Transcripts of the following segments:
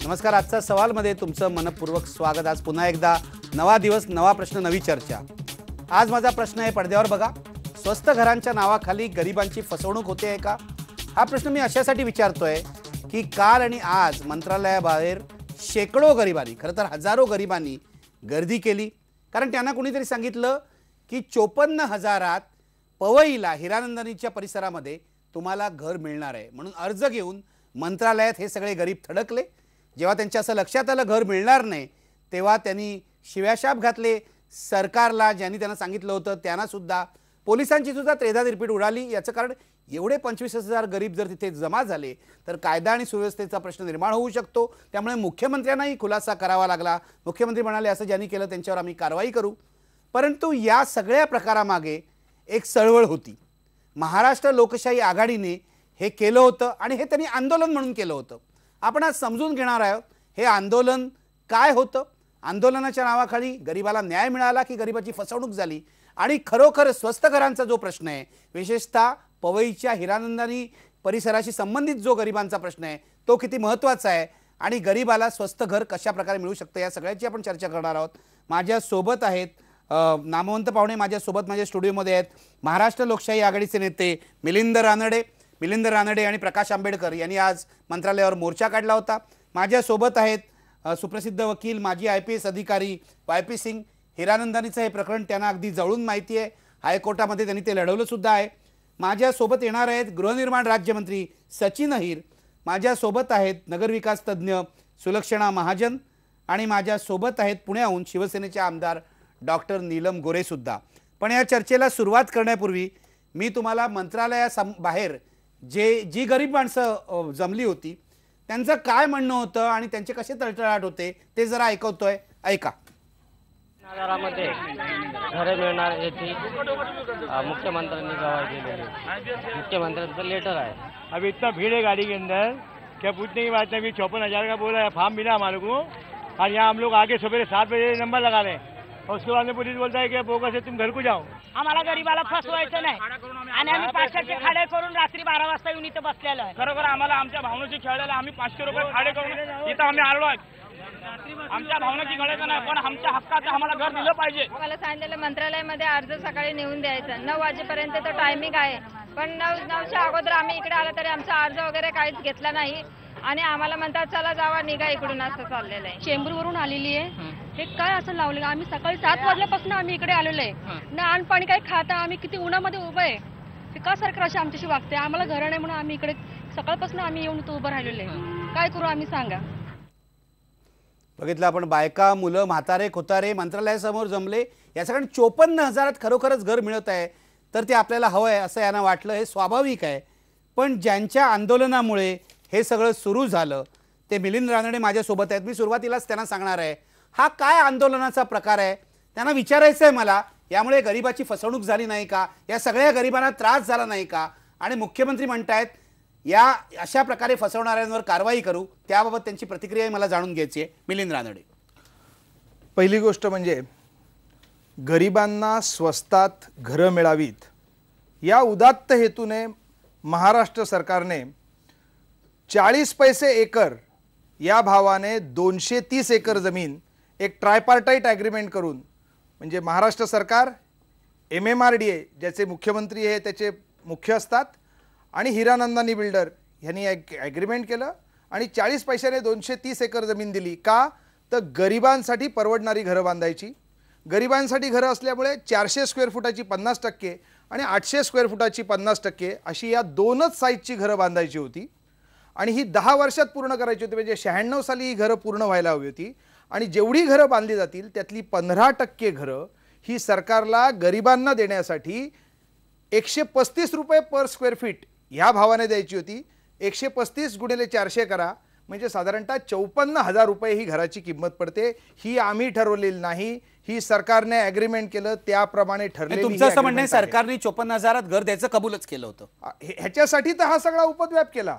नमस्कार. आजचा सवालमध्ये तुमचं मनपूर्वक स्वागत. आज पुन्हा एकदा नवा दिवस, नवा प्रश्न, नवी चर्चा. आज माझा प्रश्न आहे, पडद्यावर बघा. स्वस्त घरांच्या नावाखाली गरिबांची फसवणूक होते आहे का? हा प्रश्न मी अशासाठी विचारतोय की काल आणि आज मंत्रालयाबाहेर शेकडो गरिबांनी, खरं तर हजारो गरिबांनी गर्दी केली. कारण त्यांना कोणीतरी सांगितलं की 54,000त पवईला हिरानंदानीच्या परिसरामध्ये तुम्हाला घर मिळणार आहे. म्हणून अर्ज घेऊन मंत्रालयात हे सगळे गरीब थडकले. जेव्हा त्यांच्या असं लक्षात आलं घर मिळणार नाही, तेव्हा त्यांनी शिव्याशाप घातले सरकारला, ज्यांनी त्यांना सांगितलं होतं त्यांना सुद्धा. पोलिसांची सुद्धा त्रेधा तिरपीट उडाली. याचं कारण एवढे 25,000 गरीब जर तिथे जमा झाले तर कायदा आणि सुव्यवस्थेचा प्रश्न निर्माण होऊ शकतो. त्यामुळे मुख्यमंत्र्यांनाही खुलासा करावा लागला. मुख्यमंत्री म्हणाले असं ज्यांनी केलं त्यांच्यावर आम्ही कारवाई करू. परंतु या सगळ्या प्रकारामागे एक चळवळ होती. महाराष्ट्र लोकशाही आघाडीने हे केलं होतं आणि हे त्यांनी आंदोलन म्हणून केलं होतं. आपण आज समजून घेणार आहोत हे आंदोलन काय होतं. आंदोलनाच्या नावाखाली गरिबाला न्याय मिळाला की गरिबाची फसवणूक झाली. आणि खरोखर स्वस्त घरांचा जो प्रश्न आहे, विशेषतः पवईच्या हिरानंदानी परिसराशी संबंधित जो गरिबांचा प्रश्न आहे, तो किती महत्त्वाचा आहे आणि गरिबाला स्वस्त घर कशा प्रकारे मिळू शकतं, या सगळ्याची आपण चर्चा करणार आहोत. माझ्यासोबत आहेत नामवंत पाहुणे. माझ्यासोबत माझ्या स्टुडिओमध्ये आहेत महाराष्ट्र लोकशाही आघाडीचे नेते मिलिंद रानडे आणि प्रकाश आंबेडकर यांनी आज मंत्रालयावर मोर्चा काढला होता. माझ्यासोबत आहेत सुप्रसिद्ध वकील, माजी IPS अधिकारी YP सिंग. हिरानंदानीचं हे प्रकरण त्यांना अगदी जवळून माहिती आहे. हायकोर्टामध्ये त्यांनी ते लढवलं सुद्धा आहे. माझ्यासोबत येणार आहेत गृहनिर्माण राज्यमंत्री सचिन अहिर. माझ्यासोबत आहेत नगरविकास तज्ज्ञ सुलक्षणा महाजन आणि माझ्यासोबत आहेत पुण्याहून शिवसेनेचे आमदार डॉक्टर नीलम गोरेसुद्धा. पण या चर्चेला सुरुवात करण्यापूर्वी मी तुम्हाला मंत्रालयाबाहेर जी गरीब माणसं जमली होती त्यांचं काय म्हणणं होतं आणि त्यांचे कसे तळतळाट होते ते जरा ऐकवतोय. ऐका. आधारामध्ये घरे मिळणार याची मुख्यमंत्र्यांनी गवाही दिलेली. मुख्यमंत्र्यांचं लेटर है. अब इतना भीड़ है गाड़ी के अंदर, क्या पूछने की बात नहीं. अभी 54,000 का बोला है, फॉर्म मिला हमारे को. और यहाँ हम लोग आगे सवेरे 7 बजे नंबर लगा रहे हैं और उसके बाद में पुलिस बोलता है कि बोगा से तुम घर को जाओ. आम्हाला गरीबाला फसवायचं नाही आणि आम्ही 500चे खाडे करून रात्री 12 वाजता येऊन इथं बसलेलो आहे. खरोखर आम्हाला आमच्या भावनेची खेळलेला आम्ही 500 रुपये खाडे करून इथं आम्ही आलो आहे. आमच्या भावनेची गळायचं नाही, पण आमच्या हक्काचं आम्हाला घर दिलं पाहिजे. मला सांगितलेलं मंत्रालयामध्ये अर्ज सकाळी नेऊन द्यायचा. 9 वाजेपर्यंत तो टायमिंग आहे, पण 9च्या अगोदर आम्ही इकडे आलो तरी आमचा अर्ज वगैरे काहीच घेतला नाही आणि आम्हाला म्हणतात चला जावा निघा इकडून, असं चाललेलं आहे. चेंबूरवरून आलेली आहे. हे काय असं लावलं. आम्ही सकाळी 7 वाजल्यापासून आम्ही इकडे आलेलो आहे. ना अन्न पाणी काही खाता. आम्ही किती उन्हामध्ये उभं आहे. ते का सरकार अशी आमच्याशी वागते. आम्हाला घर नाही म्हणून आम्ही इकडे सकाळपासून आम्ही येऊन इथं उभं राहिलेलो आहे. काय करू आम्ही सांगा. बघितलं आपण, बायका, मुलं, म्हातारे, खोतारे मंत्रालयासमोर जमले. या सगळ्या 54,000त खरोखरच घर मिळत आहे तर ते आपल्याला हवं आहे असं यांना वाटलं. हे स्वाभाविक आहे. पण ज्यांच्या आंदोलनामुळे हे सगळं सुरू झालं ते मिलिंद रानडे माझ्यासोबत आहेत. मी सुरुवातीलाच त्यांना सांगणार आहे हा काय आंदोलनाचा प्रकार आहे. त्यांना विचारायचं आहे मला, यामुळे गरिबाची फसवणूक झाली नाही का, या सगळ्या गरिबांना त्रास झाला नाही का. आणि मुख्यमंत्री म्हणतायत या अशा प्रकारे फसवणाऱ्यांवर कारवाई करू. त्याबाबत त्यांची प्रतिक्रिया मला जाणून घ्यायची आहे. मिलिंद रानडे. पहिली गोष्ट म्हणजे गरिबांना स्वस्तात घरं मिळावीत या उदात्त हेतूने महाराष्ट्र सरकारने 40 पैसे एकर या भावाने 230 एकर जमीन एक ट्रायपार्टाईट ॲग्रीमेंट करून, म्हणजे महाराष्ट्र सरकार, MMRDA ज्याचे मुख्यमंत्री हे त्याचे मुख्य असतात आणि हिरानंदानी बिल्डर यांनी एक ॲग्रीमेंट केलं आणि 40 पैशाने 230 एकर जमीन दिली. का तर गरिबांसाठी परवडणारी घरं बांधायची. गरिबांसाठी घरं असल्यामुळे 400 स्क्वेअर फुटाची 50% आणि 800 स्क्वेअर फुटाची 50% अशी या दोनच साईजची घरं बांधायची होती आणि ही 10 वर्षात पूर्ण करायची होती. म्हणजे 96 साली ही घरं पूर्ण व्हायला हवी होती. आणि जेवढी घरं बांधली जातील त्यातली 15% घरं ही सरकारला गरिबांना देण्यासाठी 135 रुपये पर स्क्वेअर फीट ह्या भावाने द्यायची होती. 135 गुणिले 400 करा म्हणजे साधारणतः 54,000 रुपये ही घराची किंमत पडते. ही आम्ही ठरवलेली नाही, ही सरकारने ॲग्रीमेंट केलं त्याप्रमाणे ठरलेलं. तुमचं असं म्हणणं आहे सरकारने 54,000त घर द्यायचं कबूलच केलं होतं. ह्याच्यासाठी तर हा सगळा उपद्व्याप केला.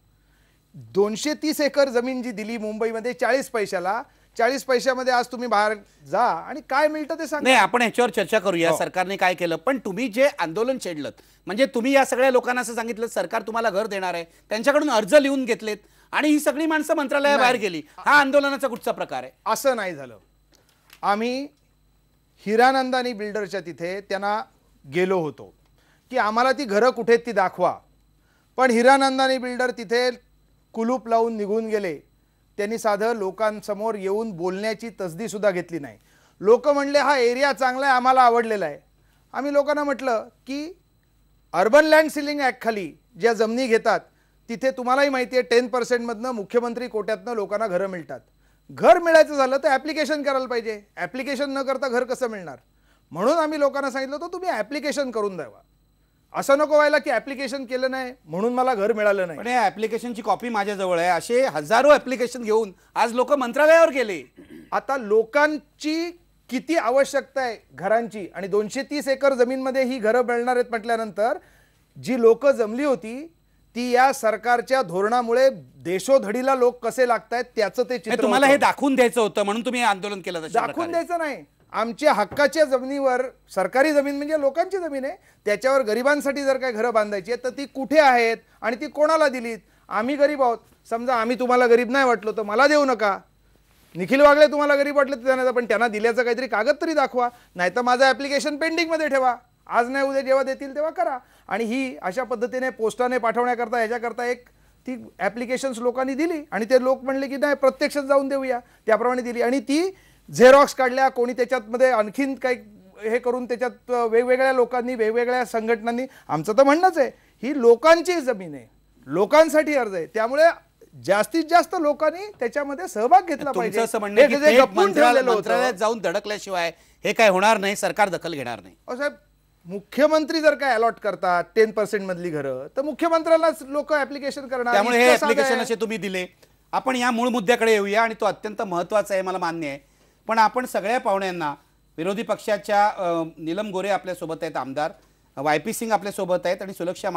230 एकर जमीन जी दिली मुंबईमध्ये 40 पैशाला, 40 पैशामध्ये आज तुम्ही बाहेर जा आणि काय मिळतं ते सांगा. नाही, आपण ह्याच्यावर चर्चा करूया सरकारने काय केलं. पण तुम्ही जे आंदोलन छेडलं म्हणजे तुम्ही या सगळ्या लोकांना असं सांगितलं सरकार तुम्हाला घर देणार आहे, त्यांच्याकडून अर्ज लिहून घेतलेत आणि ही सगळी माणसं मंत्रालयाबाहेर गेली. हा आंदोलनाचा कुठचा प्रकार आहे? असं नाही झालं. आम्ही हिरानंदानी बिल्डरच्या तिथे त्यांना गेलो होतो की आम्हाला ती घरं कुठे ती दाखवा, पण हिरानंदानी बिल्डर तिथे कुलूप लावून निघून गेले. त्यांनी साधं लोकांसमोर येऊन बोलण्याची तसदी सुद्धा घेतली नाही. लोक म्हणले हा एरिया चांगला आहे, आम्हाला आवडलेला आहे. आम्ही लोकांना म्हटलं की अर्बन लँड सिलिंग ॲक्ट खाली ज्या जमिनी घेतात तिथे तुम्हालाही माहिती आहे 10% मधनं मुख्यमंत्री कोट्यातनं लोकांना घरं मिळतात. घर मिळायचं झालं तर ॲप्लिकेशन करायला पाहिजे. ॲप्लिकेशन न करता घर कसं मिळणार? म्हणून आम्ही लोकांना सांगितलं होतं तुम्ही ॲप्लिकेशन करून द्यावा. असं नको व्हायला की ॲप्लिकेशन केलं नाही म्हणून मला घर मिळालं नाही. पण या ॲप्लिकेशनची कॉपी माझ्याजवळ आहे. असे हजारो ॲप्लिकेशन घेऊन आज लोक मंत्रालयावर गेले. आता लोकांची किती आवश्यकता आहे घरांची, आणि 230 एकर जमीनमध्ये ही घरं मिळणार आहेत म्हटल्यानंतर जी लोक जमली होती ती या सरकारच्या धोरणामुळे देशोधडीला लोक कसे लागतायत त्याचं ते चित्र तुम्हाला होतं. हे दाखवून द्यायचं होतं म्हणून तुम्ही हे आंदोलन केलं. तशा दाखवून प्रकारे. द्यायचं नाही. आमच्या हक्काच्या जमिनीवर, सरकारी जमीन म्हणजे लोकांची जमीन आहे, त्याच्यावर गरिबांसाठी जर काही घरं बांधायची आहेत तर ती कुठे आहेत आणि ती कोणाला दिलीत? आम्ही गरीब आहोत, समजा आम्ही तुम्हाला गरीब नाही वाटलो तर मला देऊ नका. निखिल वागळे तुम्हाला गरीब वाटले तर त्यांना, पण त्यांना दिल्याचं काहीतरी कागद तरी दाखवा, नाही तर माझं ॲप्लिकेशन पेंडिंगमध्ये ठेवा. आज नाही उद्या जेव्हा देतील तेव्हा करा. आणि ही अशा पद्धतीने पोस्टाने पाठवण्याकरता ह्याच्याकरता एक ती ॲप्लिकेशन्स लोकांनी दिली आणि ते लोक म्हणले की नाही प्रत्यक्षात जाऊन देऊया, त्याप्रमाणे दिली. आणि ती झेरॉक्स काढल्या, कोणी त्याच्यातमध्ये आणखीन काही हे करून त्याच्यात वेगवेगळ्या लोकांनी, वेगवेगळ्या संघटनांनी. आमचं तर म्हणणंच आहे ही लोकांची जमीन आहे, लोकांसाठी अर्ज आहे, त्यामुळे जास्तीत जास्त लोकांनी त्याच्यामध्ये सहभाग घेतला पाहिजे. तुमचं असं म्हणणं आहे की हे थेट गप्पून ठेवलेलं होतं. मंत्रालयात जाऊन धडकल्याशिवाय हे काय होणार नाही, सरकार दखल घेणार नाही. साहेब, मुख्यमंत्री जर काय अलॉट करतात 10% मधली घरं तर मुख्यमंत्र्यालाच लोक ऍप्लिकेशन करणार. त्यामुळे हे इतकं साधं ऍप्लिकेशन आहे. असे तुम्ही दिले. आपण या मूळ मुद्द्याकडे येऊया आणि तो अत्यंत महत्त्वाचा आहे, मला मान्य आहे. पण आपण सगळ्या पाहुण्यांना, विरोधी पक्षाच्या नीलम गोरे आपल्यासोबत आहेत, आमदार YP सिंग आपल्यासोबत आहेत आणि सुलक्षणा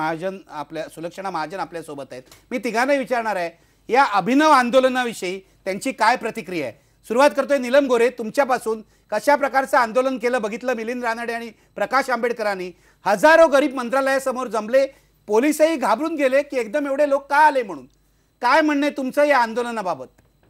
महाजन आपल्यासोबत आहेत. मी तिघांना विचारणार आहे या अभिनव आंदोलनाविषयी त्यांची काय प्रतिक्रिया आहे. सुरुवात करतोय नीलम गोरे तुमच्यापासून. कशा प्रकारचं आंदोलन केलं बघितलं मिलिंद रानडे आणि प्रकाश आंबेडकरांनी. हजारो गरीब मंत्रालयासमोर जमले, पोलिसही घाबरून गेले की एकदम एवढे लोक का आले म्हणून. काय म्हणणे तुमचं या आंदोलनाबाबत?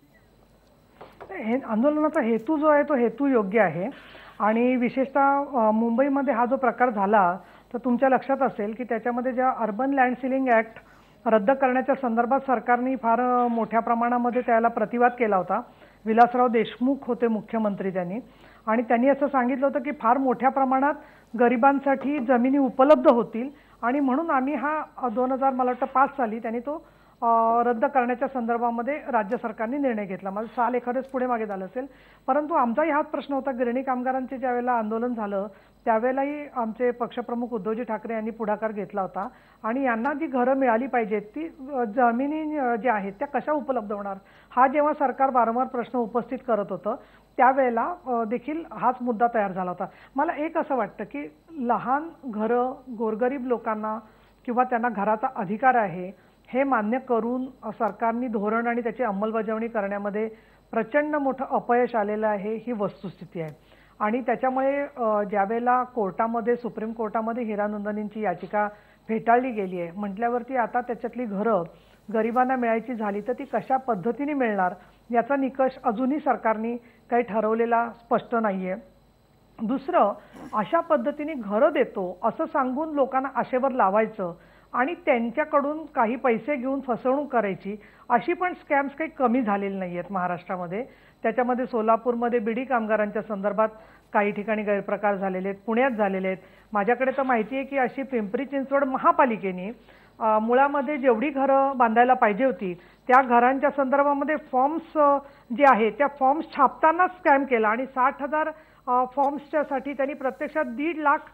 हे आंदोलनाचा हेतू जो आहे तो हेतू योग्य आहे. आणि विशेषतः मुंबईमध्ये हा जो प्रकार झाला तर तुमच्या लक्षात असेल की त्याच्यामध्ये ज्या अर्बन लँड सिलिंग ॲक्ट रद्द करण्याच्या संदर्भात सरकारने फार मोठ्या प्रमाणामध्ये त्याला प्रतिवाद केला होता. विलासराव देशमुख होते मुख्यमंत्री त्यांनी, आणि त्यांनी असं सांगितलं होतं की फार मोठ्या प्रमाणात गरिबांसाठी जमिनी उपलब्ध होतील आणि म्हणून आम्ही हा 2000 मला वाटतं 5 साली त्यांनी तो रद्द करण्याच्या संदर्भामध्ये राज्य सरकारने निर्णय घेतला. माझं साल एखादेच पुढे मागे झालं असेल, परंतु आमचाही हाच प्रश्न होता. गिरणी कामगारांचे ज्यावेळेला आंदोलन झालं त्यावेळेलाही आमचे पक्षप्रमुख उद्धवजी ठाकरे यांनी पुढाकार घेतला होता आणि यांना जी घरं मिळाली पाहिजेत ती जमिनी ज्या आहेत त्या कशा उपलब्ध होणार हा जेव्हा सरकार वारंवार प्रश्न उपस्थित करत होतं त्यावेळेला देखील हाच मुद्दा तयार झाला होता. मला एक असं वाटतं की लहान घरं गोरगरीब लोकांना किंवा त्यांना घराचा अधिकार आहे हे मान्य करून सरकारने धोरण आणि त्याची अंमलबजावणी करण्यामध्ये प्रचंड मोठं अपयश आलेलं आहे, ही वस्तुस्थिती आहे. आणि त्याच्यामुळे ज्यावेळेला कोर्टामध्ये, सुप्रीम कोर्टामध्ये हिरानंदानींची याचिका फेटाळली गेली आहे म्हटल्यावरती आता त्याच्यातली घरं गरिबांना मिळायची झाली तर ती कशा पद्धतीने मिळणार याचा निकष अजूनही सरकारने काही ठरवलेला स्पष्ट नाही आहे. दुसरं, अशा पद्धतीने घरं देतो असं सांगून लोकांना आशेवर लावायचं आणि त्यांच्याकडून काही पैसे घेऊन फसवणूक करायची, अशी पण स्कॅम्स काही कमी झालेले नाही आहेत महाराष्ट्रामध्ये. त्याच्यामध्ये सोलापूरमध्ये बिडी कामगारांच्या संदर्भात काही ठिकाणी गैरप्रकार झालेले आहेत, पुण्यात झालेले आहेत. माझ्याकडे तर माहिती आहे की अशी पिंपरी चिंचवड महापालिकेने मुळामध्ये जेवढी घरं बांधायला पाहिजे होती त्या घरांच्या संदर्भामध्ये फॉर्म्स जे आहेत त्या फॉर्म्स छापताना स्कॅम केला आणि 60,000 फॉर्म्सच्यासाठी त्यांनी प्रत्यक्षात 1.5 लाख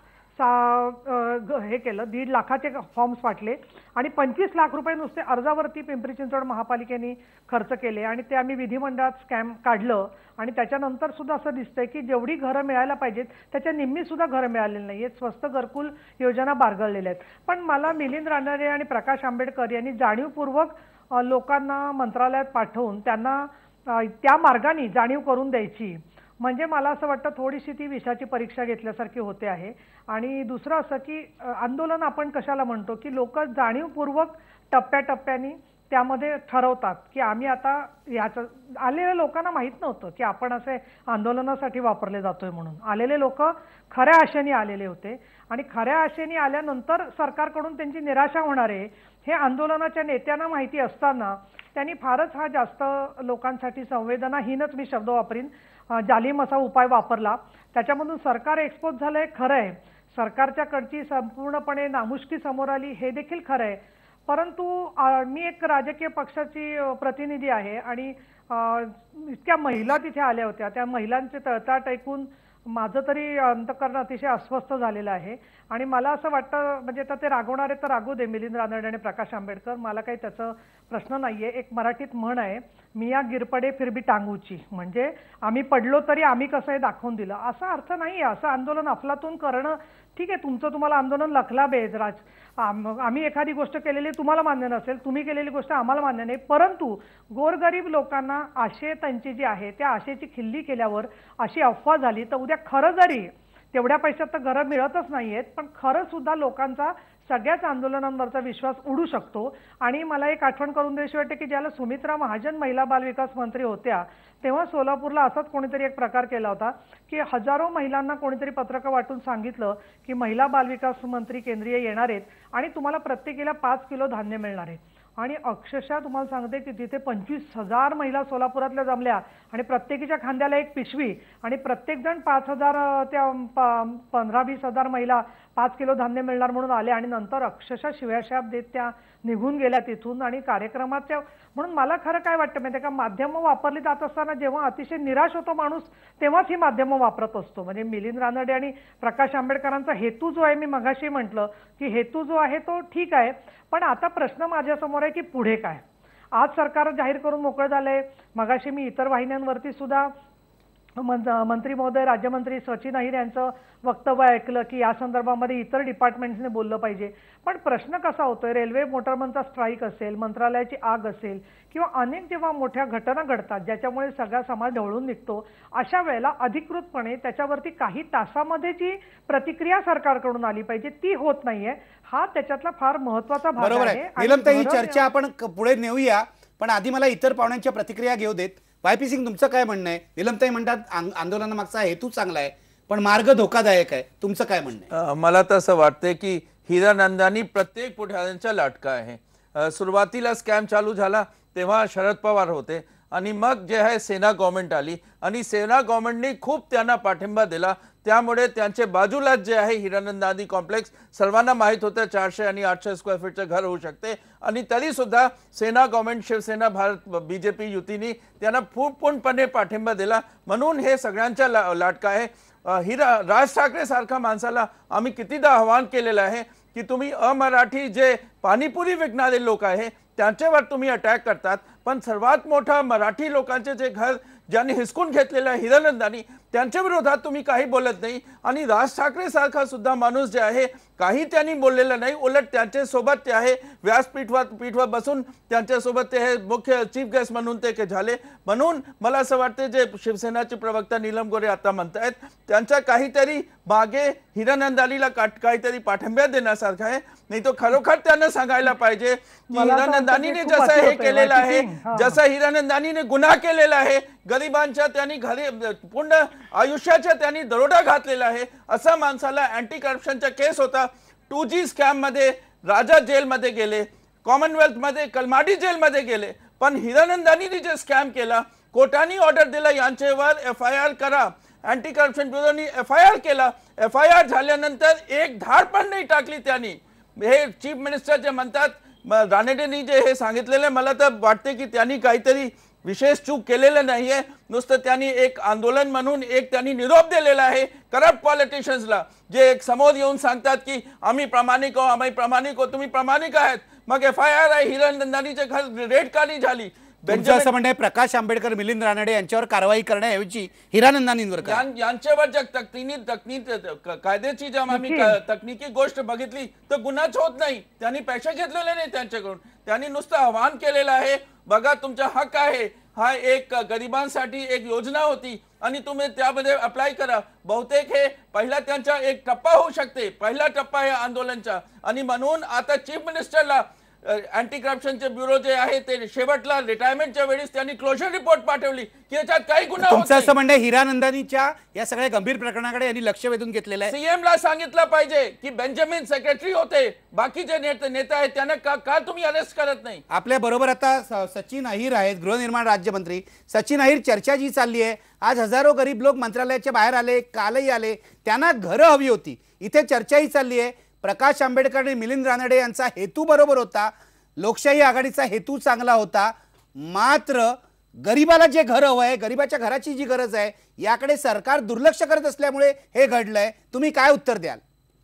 हे केलं. 1.5 लाखाचे फॉर्म्स वाटले आणि 25 लाख रुपये नुसते अर्जावरती पिंपरी चिंचवड महापालिकेने खर्च केले आणि ते आम्ही विधिमंडळात स्कॅम काढलं. आणि त्याच्यानंतर सुद्धा असं दिसतंय की जेवढी घरं मिळायला पाहिजेत त्याच्या निम्मी सुद्धा घरं मिळालेली नाही आहेत. स्वस्त घरकुल योजना बारगळलेल्या आहेत. पण मला मिलिंद रानडे आणि प्रकाश आंबेडकर यांनी जाणीवपूर्वक लोकांना मंत्रालयात पाठवून त्यांना त्या मार्गाने जाणीव करून द्यायची, म्हणजे मला असं वाटतं थोडीशी ती विषाची परीक्षा घेतल्यासारखी होते आहे. आणि दुसरं असं की आंदोलन आपण कशाला म्हणतो की लोक जाणीवपूर्वक टप्प्याटप्प्याने त्यामध्ये ठरवतात की आम्ही आता याचं आलेल्या लोकांना माहीत नव्हतं की आपण असे आंदोलनासाठी वापरले जातोय म्हणून. आलेले लोक खऱ्या आशेने आलेले होते आणि खऱ्या आशेने आल्यानंतर सरकारकडून त्यांची निराशा होणार आहे हे आंदोलनाच्या नेत्यांना माहिती असताना त्यांनी फारच हा जास्त लोकांसाठी संवेदनाहीनच मी शब्द वापरीन जालिम असा उपाय वापरला. त्याच्यामधून सरकार एक्सपोज झालंय खरं आहे, सरकारच्याकडची संपूर्णपणे नामुष्की समोर आली हे देखील खरं आहे. परंतु मी एक राजकीय पक्षाची प्रतिनिधी आहे आणि इतक्या महिला तिथे आल्या होत्या. त्या महिलांचे तळताट ऐकून माझं तरी अंतःकरण अतिशय अस्वस्थ झालेलं आहे आणि मला असं वाटतं म्हणजे आता ते रागवणारे तर रागू दे मिलिंद रानडे आणि प्रकाश आंबेडकर, मला काही त्याचं प्रश्न नाहीये. एक मराठीत म्हण आहे, मिया गिरपडे फिर भी टांगूची, म्हणजे आम्ही पडलो तरी आम्ही कसं हे दाखवून दिलं असा अर्थ नाही आहे. असं आंदोलन अफलातून करणं ठीक आहे, तुमचं तुम्हाला आंदोलन लखला बेजराज, आम्ही एखादी गोष्ट केलेली तुम्हाला मान्य नसेल, तुम्ही केलेली गोष्ट आम्हाला मान्य नाही, परंतु गोरगरीब लोकांना आशे त्यांची जी आहे त्या आशेची खिल्ली केल्यावर अशी अफवा झाली तर उद्या खरं जरी तेवढ्या पैशात तर घरं मिळतच नाहीयेत पण खरं सुद्धा लोकांचा सगळ्याच आंदोलनांवरचा विश्वास उडू शकतो. आणि मला एक आठवण करून द्यायची वाटते की ज्याला सुमित्रा महाजन महिला बाल विकास मंत्री होत्या तेव्हा सोलापूरला असाच कोणीतरी एक प्रकार केला होता की हजारो महिलांना कोणीतरी पत्रकं वाटून सांगितलं की महिला बाल विकास मंत्री केंद्रीय येणार आहेत आणि तुम्हाला प्रत्येकीला 5 किलो धान्य मिळणार आहे. आणि अक्षरशः तुम्हाला सांगते की तिथे 25,000 महिला सोलापुरातल्या जमल्या आणि प्रत्येकीच्या खांद्याला एक पिशवी आणि प्रत्येकजण 5,000 त्या 15-20 हजार महिला 5 किलो धान्य मिळणार म्हणून आले आणि नंतर अक्षरशः शिव्याशाप देत त्या निघून गेल्या तिथून. आणि कार्यक्रमाच्या म्हणून मला खरं काय वाटतं माहिती का, माध्यमं वापरली जात असताना जेव्हा अतिशय निराश होतो माणूस तेव्हाच ही माध्यमं वापरत असतो. म्हणजे मिलिंद रानडे आणि प्रकाश आंबेडकरांचा हेतू जो आहे, मी मगाशी म्हटलं की हेतू जो आहे तो ठीक आहे, पण आता प्रश्न माझ्यासमोर आहे की पुढे काय. आज सरकार जाहीर करून मोकळं झालंय. मगाशी मी इतर वाहिन्यांवरती सुद्धा मंत्री महोदय राज्यमंत्री सचिन अहिर यांचं वक्तव्य ऐकलं की या संदर्भामध्ये इतर डिपार्टमेंट्सने बोललं पाहिजे. पण प्रश्न कसा होतोय, रेल्वे मोटरमनचा स्ट्राईक असेल, मंत्रालयाची आग असेल किंवा अनेक जेव्हा मोठ्या घटना घडतात ज्याच्यामुळे सगळा समाज ढवळून निघतो, अशा वेळेला अधिकृतपणे त्याच्यावरती काही तासामध्ये जी प्रतिक्रिया सरकारकडून आली पाहिजे ती होत नाहीये. हा त्याच्यातला फार महत्त्वाचा भाग आहे. नीलमताई, ही चर्चा आपण पुढे नेऊया, पण आधी मला इतर पाहुण्यांच्या प्रतिक्रिया घेऊ देत. वाय.पी. सिंग, तुमचं काय म्हणणं आहे? नीलमताई म्हणतात आंदोलनामागचा हेतू चांगला आहे पण मार्ग धोकादायक आहे, तुमचं काय म्हणणं आहे? मला तर असं वाटतंय की हिरानंदानी प्रत्येक पुढाऱ्यांचा लाटका आहे. सुरुवातीला स्कॅम चालू झाला तेव्हा शरद पवार होते आणि मग जे आहे सेना गव्हर्नमेंट आली आणि सेना गव्हर्नमेंटनी खूप त्यांना पाठिंबा दिला. त्यामुळे त्यांचे बाजूलाच जे आहे हिरानंदानी कॉम्प्लेक्स सर्वांना माहीत होतं 400 आणि 800 स्क्वेअर फीटचं घर होऊ शकते आणि तरी सुद्धा सेना गव्हर्नमेंट, शिवसेना, भारत, बीजेपी युतीने त्यांना पूर्णपणे पाठिंबा दिला. म्हणून हे सगळ्यांचा लाटका आहे. राज ठाकरे सारख्या माणसाला आम्ही कितीदा आवाहन केलेलं आहे की तुम्ही अमराठी जे पाणीपुरी विकणारे लोक आहे त्यांच्यावर तुम्ही अटॅक करतात, पण सर्वात मोठा मराठी लोकांचे जे घर ज्यांनी हिसकून घेतलेलं आहे हिरानंदानी, त्यांच्या विरोधात तुम्ही काही बोलत नाही. आणि राज ठाकरे सारखा सुद्धा माणूस जे आहे काही त्यांनी बोललेलं नाही, उलट त्यांच्यासोबत ते आहे व्यासपीठवर बसून त्यांच्यासोबत ते हे मुख्य चीफ गेस्ट म्हणून ते झाले. म्हणून मला असं वाटते जे शिवसेनाचे प्रवक्ता नीलम गोरे आता म्हणतायत त्यांच्या काहीतरी मागे हिरानंदानीला काहीतरी पाठिंबा देण्यासारखं आहे. नाही तो खरोखर त्यांना सांगायला पाहिजे की हिरानंदानीने जसं हे केलेलं आहे, जसं हिरानंदानीने गुन्हा केलेला आहे, गरिबांच्या त्यांनी घरी पूर्ण आयुष्याच्या त्यांनी दरोडा घातलेला आहे, असा माणसाला अँटी करप्शनचा केस होता. 2G स्कॅम मध्ये राजा जेलमध्ये गेले, कॉमनवेल्थ मध्ये कलमाडी जेलमध्ये गेले, पण हिरानंदानीने जे स्कॅम केला, कोर्टाने ऑर्डर दिला यांच्यावर FIR करा, अँटी करप्शन ब्युरोनी FIR केला. FIR झाल्यानंतर एक धाड पण नाही टाकली त्यांनी. हे चीफ मिनिस्टर जे म्हणतात रानडेंनी जे हे सांगितलेलं, मला तर वाटते की त्यांनी काहीतरी विशेष चूक केलेलं नाहीये. नुसतं त्यांनी एक आंदोलन म्हणून एक त्यांनी निरोप दिलेला आहे करप्ट पॉलिटिशियन्सला, जे एक समोर येऊन सांगतात की आम्ही प्रामाणिक आहो, आम्ही प्रामाणिक आहोत. तुम्ही प्रामाणिक आहात, मग FIR आहे, हिरानंदानीचे घर रेड का नाही झाली? असं म्हणणं प्रकाश आंबेडकर, मिलिंद रानडे यांच्यावर कारवाई करण्याऐवजी हिरानंदानींवर यांच्यावर कायद्याची जेव्हा आम्ही तकनिकी गोष्ट बघितली तर गुन्हाच होत नाही. त्यांनी पैसे घेतलेले नाही त्यांच्याकडून, त्यांनी नुसतं आवाहन केलेलं आहे बघा तुमचा हक्क आहे, हा एक गरिबांसाठी एक योजना होती आणि तुम्ही त्यामध्ये अप्लाय करा. बहुतेक हे पहिला त्यांचा एक टप्पा होऊ शकते, पहिला टप्पा आहे आंदोलनाचा. आणि म्हणून आता चीफ मिनिस्टरला अँटी करप्शनचे ब्युरो जे आहे ते शेवटला रिटायरमेंटच्या वेळेस त्यांनी क्लोजर रिपोर्ट पाठवली की याच्यात काही गुन्हा होत तुमचं नाही. असं म्हणणं आहे, हिरानंदानीच्या या सगळ्या गंभीर प्रकरणाकडे यांनी लक्ष वेधून घेतलेलं आहे. सीएम ला सांगितलं पाहिजे की बेंजामिन सेक्रेटरी होते, बाकीचे नेते आहेत, त्यांना का तुम्ही अरेस्ट करत नाही? आपल्या बरोबर आता सचिन अहिर आहेत, गृहनिर्माण राज्यमंत्री. सचिन अहिर, चर्चा जी चालली आहे, आज हजारो गरीब लोक मंत्रालयाच्या बाहेर आले, कालही आले, त्यांना घरं हवी होती. इथे चर्चाही चालली आहे, प्रकाश आंबेडकर आणि मिलिंद रानडे यांचा हेतू बरोबर होता, लोकशाही आघाडीचा हेतू चांगला होता, मात्र गरीबाला जे घर हवं आहे, गरीबाच्या घराची जी गरज आहे, याकडे सरकार दुर्लक्ष करत असल्यामुळे हे घडलंय. तुम्ही काय उत्तर द्याल?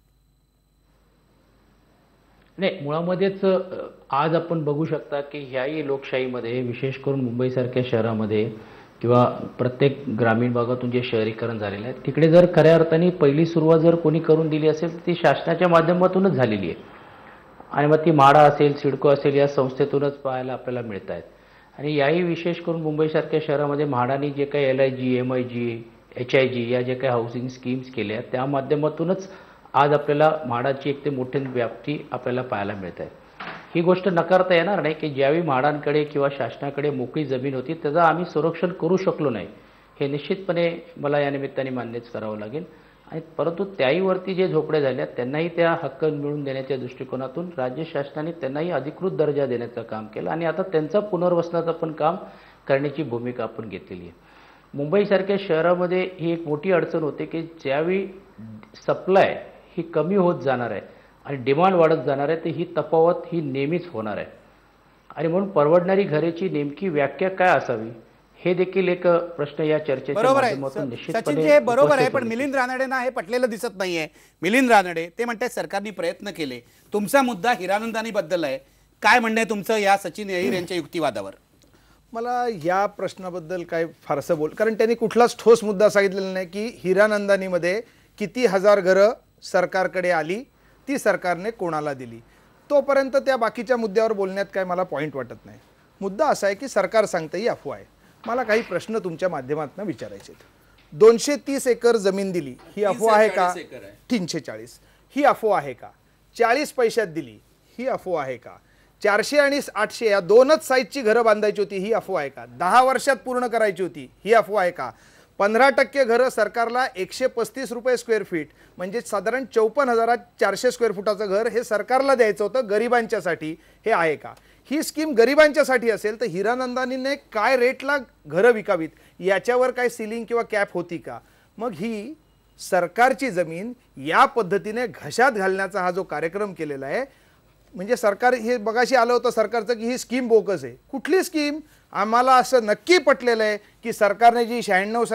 नाही, मुळामध्येच आज आपण बघू शकता की ह्याही लोकशाहीमध्ये, विशेष करून मुंबईसारख्या शहरामध्ये किंवा प्रत्येक ग्रामीण भागातून जे शहरीकरण झालेलं आहे, तिकडे जर खऱ्या अर्थाने पहिली सुरुवात जर कोणी करून दिली असेल तर ती शासनाच्या माध्यमातूनच झालेली आहे. आणि मग ती म्हाडा असेल, सिडको असेल, या संस्थेतूनच पाहायला आपल्याला मिळत आहेत. आणि याही विशेष करून मुंबईसारख्या शहरामध्ये म्हाडानी जे काही LIG, MIG, HIG या जे काही हाऊसिंग स्कीम्स केल्या त्या माध्यमातूनच आज आपल्याला म्हाडाची एक ते मोठी व्याप्ती आपल्याला पाहायला मिळत आहे. ही गोष्ट नकारता येणार नाही की ज्यावेळी म्हाडांकडे किंवा शासनाकडे मोकळी जमीन होती त्याचं आम्ही संरक्षण करू शकलो नाही, हे निश्चितपणे मला या निमित्ताने मान्यच करावं लागेल. आणि परंतु त्याहीवरती जे झोपडे झाल्या त्यांनाही त्या हक्क मिळवून देण्याच्या दृष्टिकोनातून राज्य शासनाने त्यांनाही अधिकृत दर्जा देण्याचं काम केलं आणि आता त्यांचं पुनर्वसनाचं पण काम करण्याची भूमिका आपण घेतलेली आहे. मुंबईसारख्या शहरामध्ये ही एक मोठी अडचण होते की ज्यावेळी सप्लाय ही कमी होत जाणार आहे आणि डिमांड वाढत जाणार आहे, तर ही तफावत ही नेहमीच होणार आहे. आणि म्हणून परवडणारी घराची नेमकी व्याख्या काय असावी हे देखील एक प्रश्न या चर्चेच्या माध्यमातून निश्चितपणे सचिन, हे बरोबर आहे, पण मिलिंद रानडेंना हे पटलेलं दिसत नाहीये. मिलिंद रानडे ते म्हणतात सरकारने प्रयत्न केले. तुमचा मुद्दा हिरानंदानीबद्दल आहे, काय म्हणणं आहे तुमचं या सचिन अहिर यांच्या युक्तिवादावर? मला या प्रश्नाबद्दल काय फारसं कारण त्यांनी कुठलाच ठोस मुद्दा सांगितलेला नाही की हिरानंदानीमध्ये किती हजार घरं सरकारकडे आली, ती सरकारने कोणाला दिली. तोपर्यंत त्या बाकीच्या मुद्द्यावर बोलण्यात काय मला पॉईंट वाटत नाही. मुद्दा असा आहे की सरकार सांगतं ही अफवा आहे. मला काही प्रश्न तुमच्या माध्यमातून विचारायचे आहेत. 230 एकर जमीन दिली ही अफवा आहे का? 340 ही अफवा आहे का? 40 पैशात दिली ही अफवा आहे का? 400 आणि 800 या दोनच साईजची घरं बांधायची होती ही अफवा आहे का? 10 वर्षात पूर्ण करायची होती ही अफवा आहे का? 15% घरं सरकारला 135 रुपये स्क्वेअर फीट म्हणजे साधारण 54,400 स्क्वेअर फुटाचं घर हे सरकारला द्यायचं होतं गरिबांच्यासाठी, हे आहे का? ही स्कीम गरिबांच्यासाठी असेल तर हिरानंदानीने काय रेटला घरं विकावीत याच्यावर काय सिलिंग किंवा कॅप होती का? मग ही सरकारची जमीन या पद्धतीने घशात घालण्याचा हा जो कार्यक्रम केलेला आहे, म्हणजे सरकार हे बघाशी आलं होतं सरकारचं की ही स्कीम बोगस आहे. कुठली स्कीम? आम्हाला असं नक्की पटलेलं आहे की सरकारने जी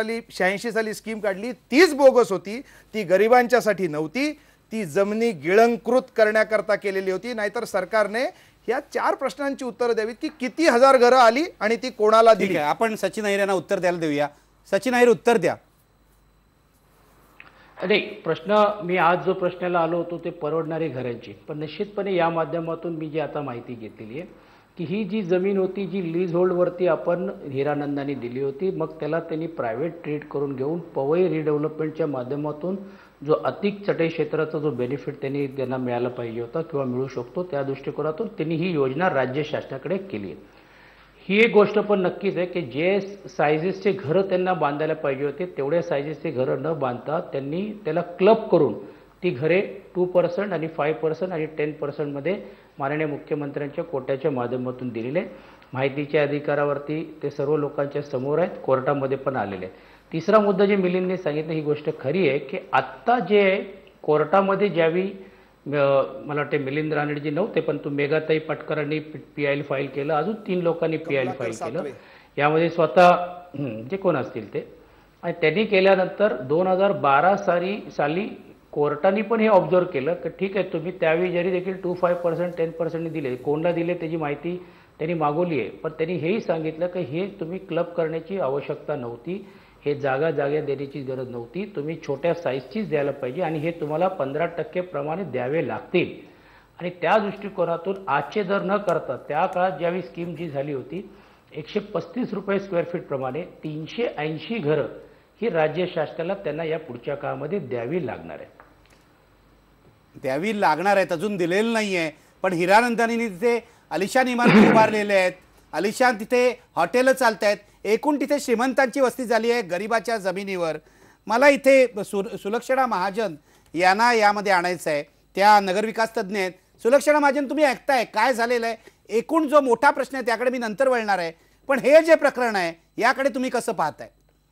86 साली स्कीम काढली तीच बोगस होती, ती गरिबांच्यासाठी नव्हती, ती जमिनी गिळंकृत करण्याकरता केलेली होती. नाहीतर सरकारने या 4 प्रश्नांची उत्तरं द्यावीत की किती हजार घरं आली आणि ती कोणाला दिली. आपण सचिन अहिर यांना उत्तर द्यायला देऊया. सचिन अहिर, उत्तर द्या. नाही, प्रश्न मी आज जो प्रश्नाला आलो होतो ते परवडणारी घरांची, पण निश्चितपणे या माध्यमातून मी जी आता माहिती घेतलेली आहे की ही जी जमीन होती जी लीज होल्डवरती आपण हिरानंदानी दिली होती, मग त्याला त्यांनी प्रायव्हेट ट्रीट करून घेऊन पवई रिडेव्हलपमेंटच्या माध्यमातून जो अधिक चटई क्षेत्राचा जो बेनिफिट त्यांना मिळाला पाहिजे होता किंवा मिळू शकतो त्या दृष्टिकोनातून त्यांनी ही योजना राज्य शासनाकडे केली आहे. ही एक गोष्ट पण नक्कीच आहे की जे सायझेसचे घरं त्यांना बांधायला पाहिजे होते तेवढ्या सायझेसचे घरं न बांधता त्यांनी त्याला क्लब करून ती घरे 2% आणि 5% आणि 10% मध्ये माननीय मुख्यमंत्र्यांच्या कोट्याच्या माध्यमातून दिलेले. माहितीच्या अधिकारावरती ते सर्व लोकांच्या समोर आहेत, कोर्टामध्ये पण आलेले आहेत. तिसरा मुद्दा जे मिलिंदने सांगितलं ही गोष्ट खरी आहे की आत्ता जे कोर्टामध्ये ज्यावेळी मला वाटते मिलिंद रानडेजी नव्हते, पण तो मेघाताई पटकरांनी PIL फाईल केलं, अजून 3 लोकांनी PIL फाईल केलं, यामध्ये स्वतः जे कोण असतील ते, आणि त्यांनी केल्यानंतर 2012 साली कोर्टाने पण हे ऑब्झर्व केलं की ठीक आहे तुम्ही त्यावेळी जरी देखील 25% 10% दिले, कोणला दिले त्याची माहिती त्यांनी मागवली आहे, पण त्यांनी हेही सांगितलं की हे तुम्ही क्लब करण्याची आवश्यकता नव्हती, हे जागा देण्याची गरज नव्हती, तुम्ही छोट्या साईजचीच द्यायला पाहिजे आणि हे तुम्हाला 15% प्रमाणे द्यावे लागतील. आणि त्या दृष्टिकोनातून आजचे दर न करता त्या काळात ज्यावेळी स्कीम जी झाली होती 135 रुपये स्क्वेअर फीट प्रमाणे 380 घरं ही राज्य शासनाला त्यांना या पुढच्या काळामध्ये द्यावी लागणार आहे. द्यावी लागणार आहेत, अजून दिलेलं नाहीये. पण हिरानंदानींनी तिथे आलिशान इमारती उभारलेल्या आहेत, आलिशान तिथे हॉटेलं चालत आहेत, एकूण तिथे श्रीमंतांची वस्ती झाली आहे गरिबाच्या जमिनीवर. मला इथे सुलक्षणा महाजन यांना यामध्ये आणायचं आहे. त्या नगरविकास तज्ज्ञ आहेत. सुलक्षणा महाजन, तुम्ही ऐकताय काय झालेलं आहे? एकूण जो मोठा प्रश्न आहे त्याकडे मी नंतर वळणार आहे, पण हे जे प्रकरण आहे याकडे तुम्ही कसं पाहताय?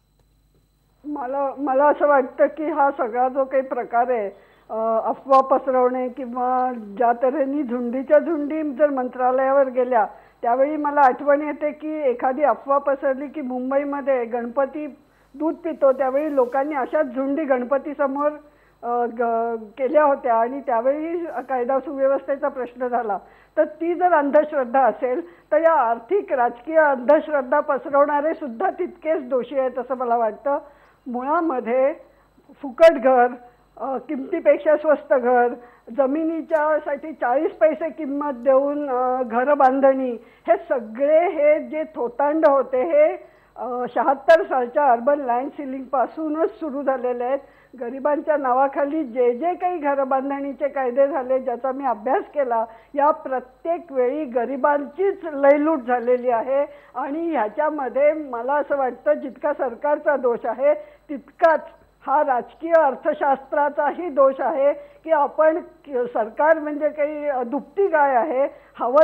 मला असं वाटतं की हा सगळा जो काही प्रकार आहे, अफवा पसरवणे किंवा ज्या तऱ्हेने झुंडीच्या झुंडी जर मंत्रालयावर गेल्या, त्यावेळी मला आठवण येते की एखादी अफवा पसरली की मुंबईमध्ये गणपती दूध पितो, त्यावेळी लोकांनी अशाच झुंडी गणपतीसमोर केल्या होत्या आणि त्यावेळी कायदा सुव्यवस्थेचा प्रश्न झाला. तर ती जर अंधश्रद्धा असेल तर या आर्थिक राजकीय अंधश्रद्धा पसरवणारे सुद्धा तितकेच दोषी आहेत असं मला वाटतं. मुळामध्ये फुकट घर, किमतीपेक्षा स्वस्त घर, जमिनीच्यासाठी 40 पैसे किंमत देऊन घरं बांधणी, हे सगळे हे जे थोतांड होते हे 76 सालच्या अर्बन लँड सिलिंग पासूनच सुरू झालेले आहेत. गरिबांच्या नावाखाली जे जे काही घरं बांधणीचे कायदे झाले ज्याचा मी अभ्यास केला, या प्रत्येक वेळी गरिबांचीच लयलूट झालेली आहे. आणि ह्याच्यामध्ये मला असं वाटतं जितका सरकारचा दोष आहे तितकाच हा राजकीय अर्थशास्त्राचाही दोष आहे की आपण सरकार म्हणजे काही दुपटी गाय आहे, हवं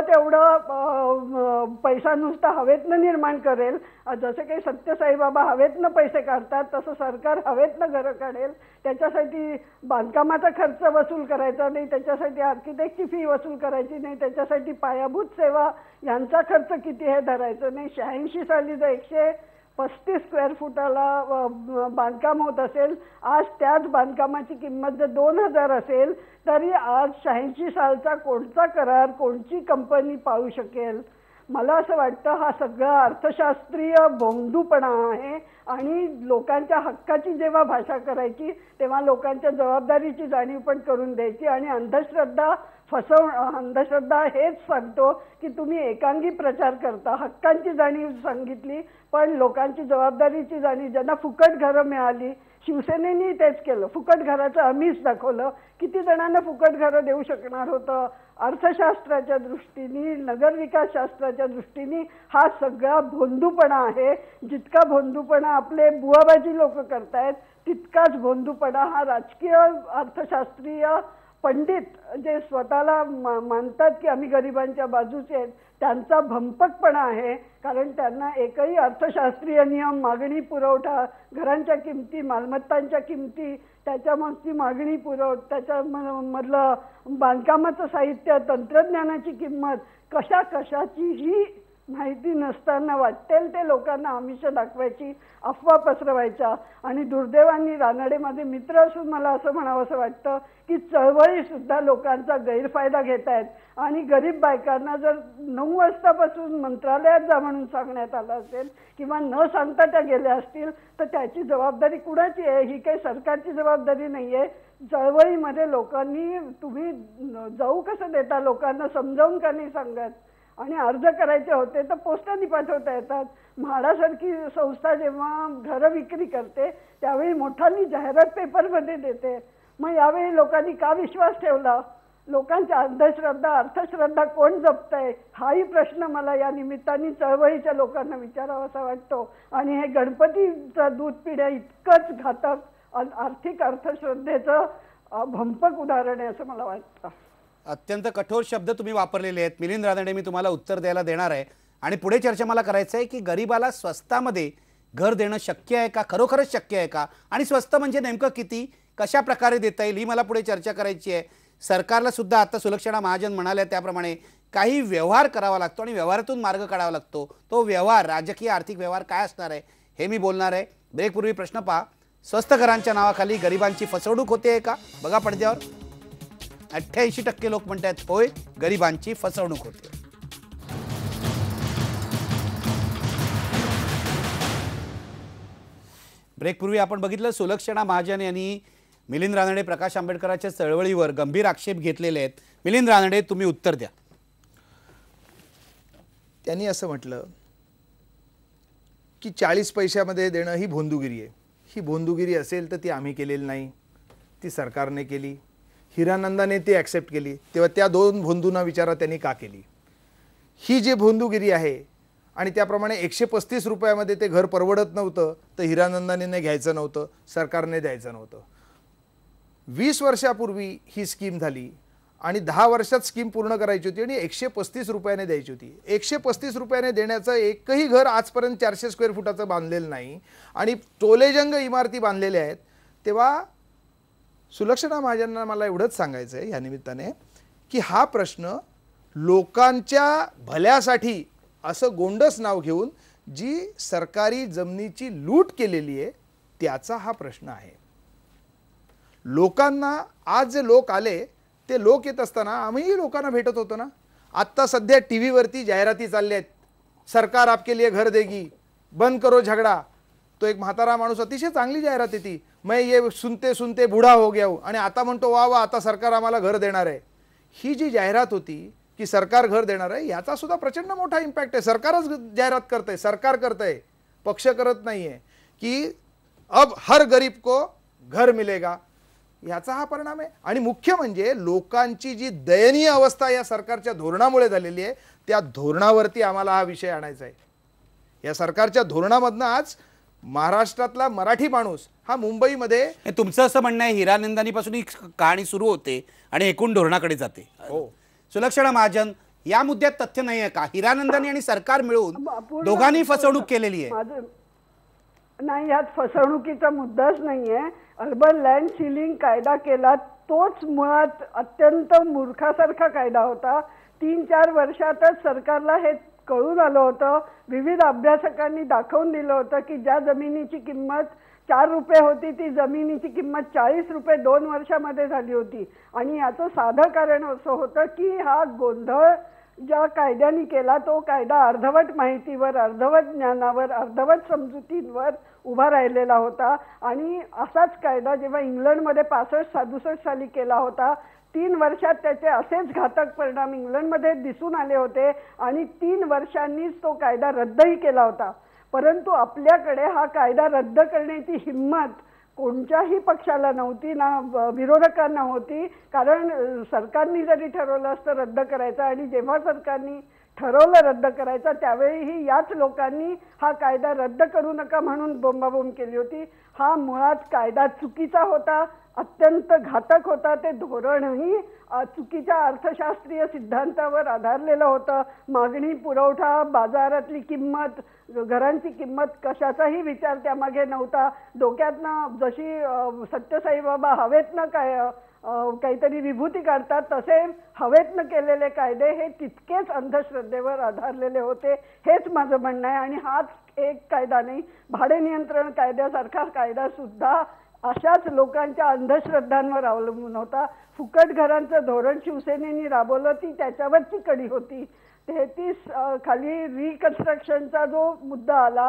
तेवढं पैसा नुसता हवेतनं निर्माण करेल. जसं काही सत्यसाईबाबा हवेतनं पैसे काढतात तसं सरकार हवेतनं घरं काढेल. त्याच्यासाठी बांधकामाचा खर्च वसूल करायचा नाही, त्याच्यासाठी आर्किटेक्टची फी वसूल करायची नाही, त्याच्यासाठी पायाभूत सेवा यांचा खर्च किती हे धरायचं नाही. 86 साली जर 135 स्क्वेअर फुटाला बांधकाम होत असेल, आज त्याच बांधकामाची किंमत जर 2000 असेल तरी आज 86 सालचा कोणता करार कोणची कंपनी पाळू शकेल? मला असं वाटतं हा सगळा अर्थशास्त्रीय भोंदूपणा आहे. आणि लोकांच्या हक्काची जेव्हा भाषा करायची तेव्हा लोकांच्या जबाबदारीची जाणीव पण करून द्यायची. आणि अंधश्रद्धा हेच सांगतो की तुम्ही एकांगी प्रचार करता, हक्कांची जाणीव सांगितली पण लोकांची जबाबदारीची जाणीव. ज्यांना फुकट घरं मिळाली, शिवसेनेनी तेच केलं, फुकट घराचं आम्हीच दाखवलं. किती जणांना फुकट घरं देऊ शकणार होतं? अर्थशास्त्राच्या दृष्टीने, नगरविकास शास्त्राच्या दृष्टीने हा सगळा भोंदूपणा आहे. जितका भोंदूपणा आपले बुवाबाजी लोक करतायत तितकाच भोंदूपणा हा राजकीय अर्थशास्त्रीय पंडित जे स्वतःला मानतात की आम्ही गरिबांच्या बाजूचे आहेत त्यांचा भंपकपणा आहे. कारण त्यांना एकही अर्थशास्त्रीय नियम, मागणी पुरवठा, घरांच्या किमती, मालमत्तांच्या किमती, त्याच्यामागची मागणी त्याच्यामधलं बांधकामाचं साहित्य, तंत्रज्ञानाची किंमत, कशाचीही माहिती नसताना वाटेल ते लोकांना आमिष दाखवायची, अफवा पसरवायच्या. आणि दुर्दैवांनी रानडेमध्ये मित्र असून मला असं म्हणावंसं वाटतं की चळवळी सुद्धा लोकांचा गैरफायदा घेत आहेत. आणि गरीब बायकांना जर 9 वाजतापासून मंत्रालयात जा म्हणून सांगण्यात आलं असेल किंवा न सांगता त्या गेल्या असतील तर त्याची जबाबदारी कुणाची आहे? ही काही सरकारची जबाबदारी नाही आहे. चळवळीमध्ये लोकांनी तुम्ही जाऊ कसं देता, लोकांना समजावून का नाही सांगत? आणि अर्ज करायचे होते तर पोस्टाने पाठवता येतात. म्हाडासारखी संस्था जेव्हा घरं विक्री करते त्यावेळी मोठाली जाहिरात पेपरमध्ये देते. मग यावेळी लोकांनी का विश्वास ठेवला? लोकांच्या अंधश्रद्धा, अर्थश्रद्धा कोण जपतंय? हाही प्रश्न मला या निमित्ताने चळवळीच्या लोकांना विचारावासा वाटतो. आणि हे गणपतीचं दूध पिण्या इतकंच घातक आर्थिक अर्थश्रद्धेचं भंपक उदाहरण आहे असं मला वाटतं. अत्यंत कठोर शब्द तुम्ही वापरलेले आहेत मिलिंद रानडे. मी तुम्हाला उत्तर द्यायला देणार आहे आणि पुढे चर्चा मला करायचं आहे की गरीबाला स्वस्तामध्ये घर देणं शक्य आहे का, खरोखरच शक्य आहे का, आणि स्वस्त म्हणजे नेमकं किती, कशा प्रकारे देता येईल ही मला पुढे चर्चा करायची आहे. सरकारला सुद्धा आता सुलक्षणा महाजन म्हणाल्या त्याप्रमाणे काही व्यवहार करावा लागतो आणि व्यवहारातून मार्ग काढावा लागतो. तो व्यवहार, राजकीय आर्थिक व्यवहार काय असणार आहे हे मी बोलणार आहे. ब्रेकपूर्वी प्रश्न पहा, स्वस्त घरांच्या नावाखाली गरिबांची फसवणूक होते का? बघा पडद्यावर 88% लोक म्हणतात होय, गरिबांची फसवणूक होते. ब्रेकपूर्वी आपण बघितलं सुलक्षणा महाजन यांनी मिलिंद रानडे, प्रकाश आंबेडकरांच्या चळवळीवर गंभीर आक्षेप घेतलेले आहेत. मिलिंद रानडे, तुम्ही उत्तर द्या. त्यांनी असं म्हटलं की 40 पैशामध्ये देणं ही भोंदूगिरी आहे. ही भोंदूगिरी असेल तर ती आम्ही केलेली नाही, ती सरकारने केली. हिरानंदाने ती ॲक्सेप्ट केली, तेव्हा त्या दोन भोंदूंना विचारा त्यांनी का केली. ही जी भोंदूगिरी आहे आणि त्याप्रमाणे 135 रुपयामध्ये ते घर परवडत नव्हतं तर हिरानंदानीने घ्यायचं नव्हतं, सरकारने द्यायचं नव्हतं. 20 वर्षापूर्वी ही स्कीम झाली आणि 10 वर्षात स्कीम पूर्ण करायची होती आणि 135 रुपयाने द्यायची होती. 135 रुपयाने देण्याचं एकही घर आजपर्यंत 400 स्क्वेअर फुटाचं बांधलेलं नाही आणि टोलेजंग इमारती बांधलेल्या आहेत. तेव्हा सुलक्षणा महाजनांना मला एवढंच सांगायचं आहे या निमित्ताने की हा प्रश्न लोकांच्या भल्यासाठी असं गोंडस नाव घेऊन जी सरकारी जमिनीची लूट केलेली आहे त्याचा हा प्रश्न आहे. लोकांना आज जे लोक आले ते लोक येत असताना आम्ही लोकांना भेटत होतो ना. आत्ता सध्या टी व्हीवरती जाहिराती चालल्या आहेत, सरकार आपके लिए घर देगी, बंद करो झगडा. तो एक म्हातारा माणूस अतिशय चांगली जाहिरात येते, मैं ये सुनते सुनते बूढ़ा हो गया हूँ आणि आता म्हणतो वा वा आता सरकार आम्हाला घर देणार आहे. ही जी जाहिरात होती की सरकार घर देणार आहे याचा सुद्धा प्रचंड मोठा इम्पॅक्ट आहे. सरकारच जाहिरात करतंय, सरकार करतंय, पक्ष करत नाहीये की अब हर गरीब को घर मिलेगा, याचा हा परिणाम आहे. आणि मुख्य म्हणजे लोकांची जी दयनीय अवस्था या सरकारच्या धोरणामुळे झालेली आहे त्या धोरणावरती आम्हाला हा विषय आणायचा आहे. या सरकारच्या धोरणामधनं आज महाराष्ट्रातला मराठी माणूस हा मुंबईमध्ये, तुमचं असं म्हणणं आहे हिरानंदानीपासून ही कहाणी सुरू होते आणि एकूण धोरणाकडे जाते. हो. सुलक्षणा महाजन, या मुद्द्यात तथ्य नाही आहे का हिरानंदानी आणि सरकार मिळून दोघांनी फसवणूक केलेली आहे? नाही, यात फसवणुकीचा मुद्दाच नाहीये. अर्बन लँड सिलिंग कायदा केला तोच मुळात अत्यंत मूर्खासारखा कायदा होता. 3-4 वर्षातच सरकारला हे कळून आलं होतं. विविध अभ्यासकांनी दाखवून दिलं होतं की ज्या जमिनीची किंमत 4 रुपये होती ती जमिनीची किंमत 40 रुपये 2 वर्षामध्ये झाली होती. आणि याचं साधं कारण असं होतं की हा गोंधळ ज्या कायद्याने केला तो कायदा अर्धवट माहितीवर, अर्धवट ज्ञानावर, अर्धवट समजुतींवर उभा राहिलेला होता. आणि असाच कायदा जेव्हा इंग्लंडमध्ये 65-67 साली केला होता 3 वर्षात त्याचे असेच घातक परिणाम इंग्लंडमध्ये दिसून आले होते आणि 3 वर्षांनीच तो कायदा रद्दही केला होता. परंतु आपल्याकडे हा कायदा रद्द करण्याची हिंमत कोणत्याही पक्षाला नव्हती, ना विरोधकांना होती. कारण सरकारने जरी ठरवलं असतं रद्द करायचं आणि जेव्हा सरकारने ठरवलं रद्द करायचं त्यावेळीही याच लोकांनी हा कायदा रद्द करू नका म्हणून बोंबाबोंब केली होती. हा मुळात कायदा चुकीचा होता, अत्यंत घातक होता. ते धोरणही चुकीच्या अर्थशास्त्रीय सिद्धांतावर आधारलेलं होतं. मागणी, पुरवठा, बाजारातली किंमत, घरांची किंमत कशाचाही विचार त्यामागे नव्हता. डोक्यातनं जशी सत्यसाई बाबा हवेतनं काहीतरी विभूती काढतात तसे हवेतनं केलेले कायदे हे तितकेच अंधश्रद्धेवर आधारलेले होते. हेच माझं म्हणणं आहे. आणि हाच एक कायदा नाही, भाडे नियंत्रण कायद्यासारखा कायदा सुद्धा अशाच लोकांच्या अंधश्रद्धांवर अवलंबून होता. फुकट घरांचं धोरण शिवसेनेने राबवलं ती त्याच्यावरची कडी होती. 33 खाली रिकन्स्ट्रक्शनचा जो मुद्दा आला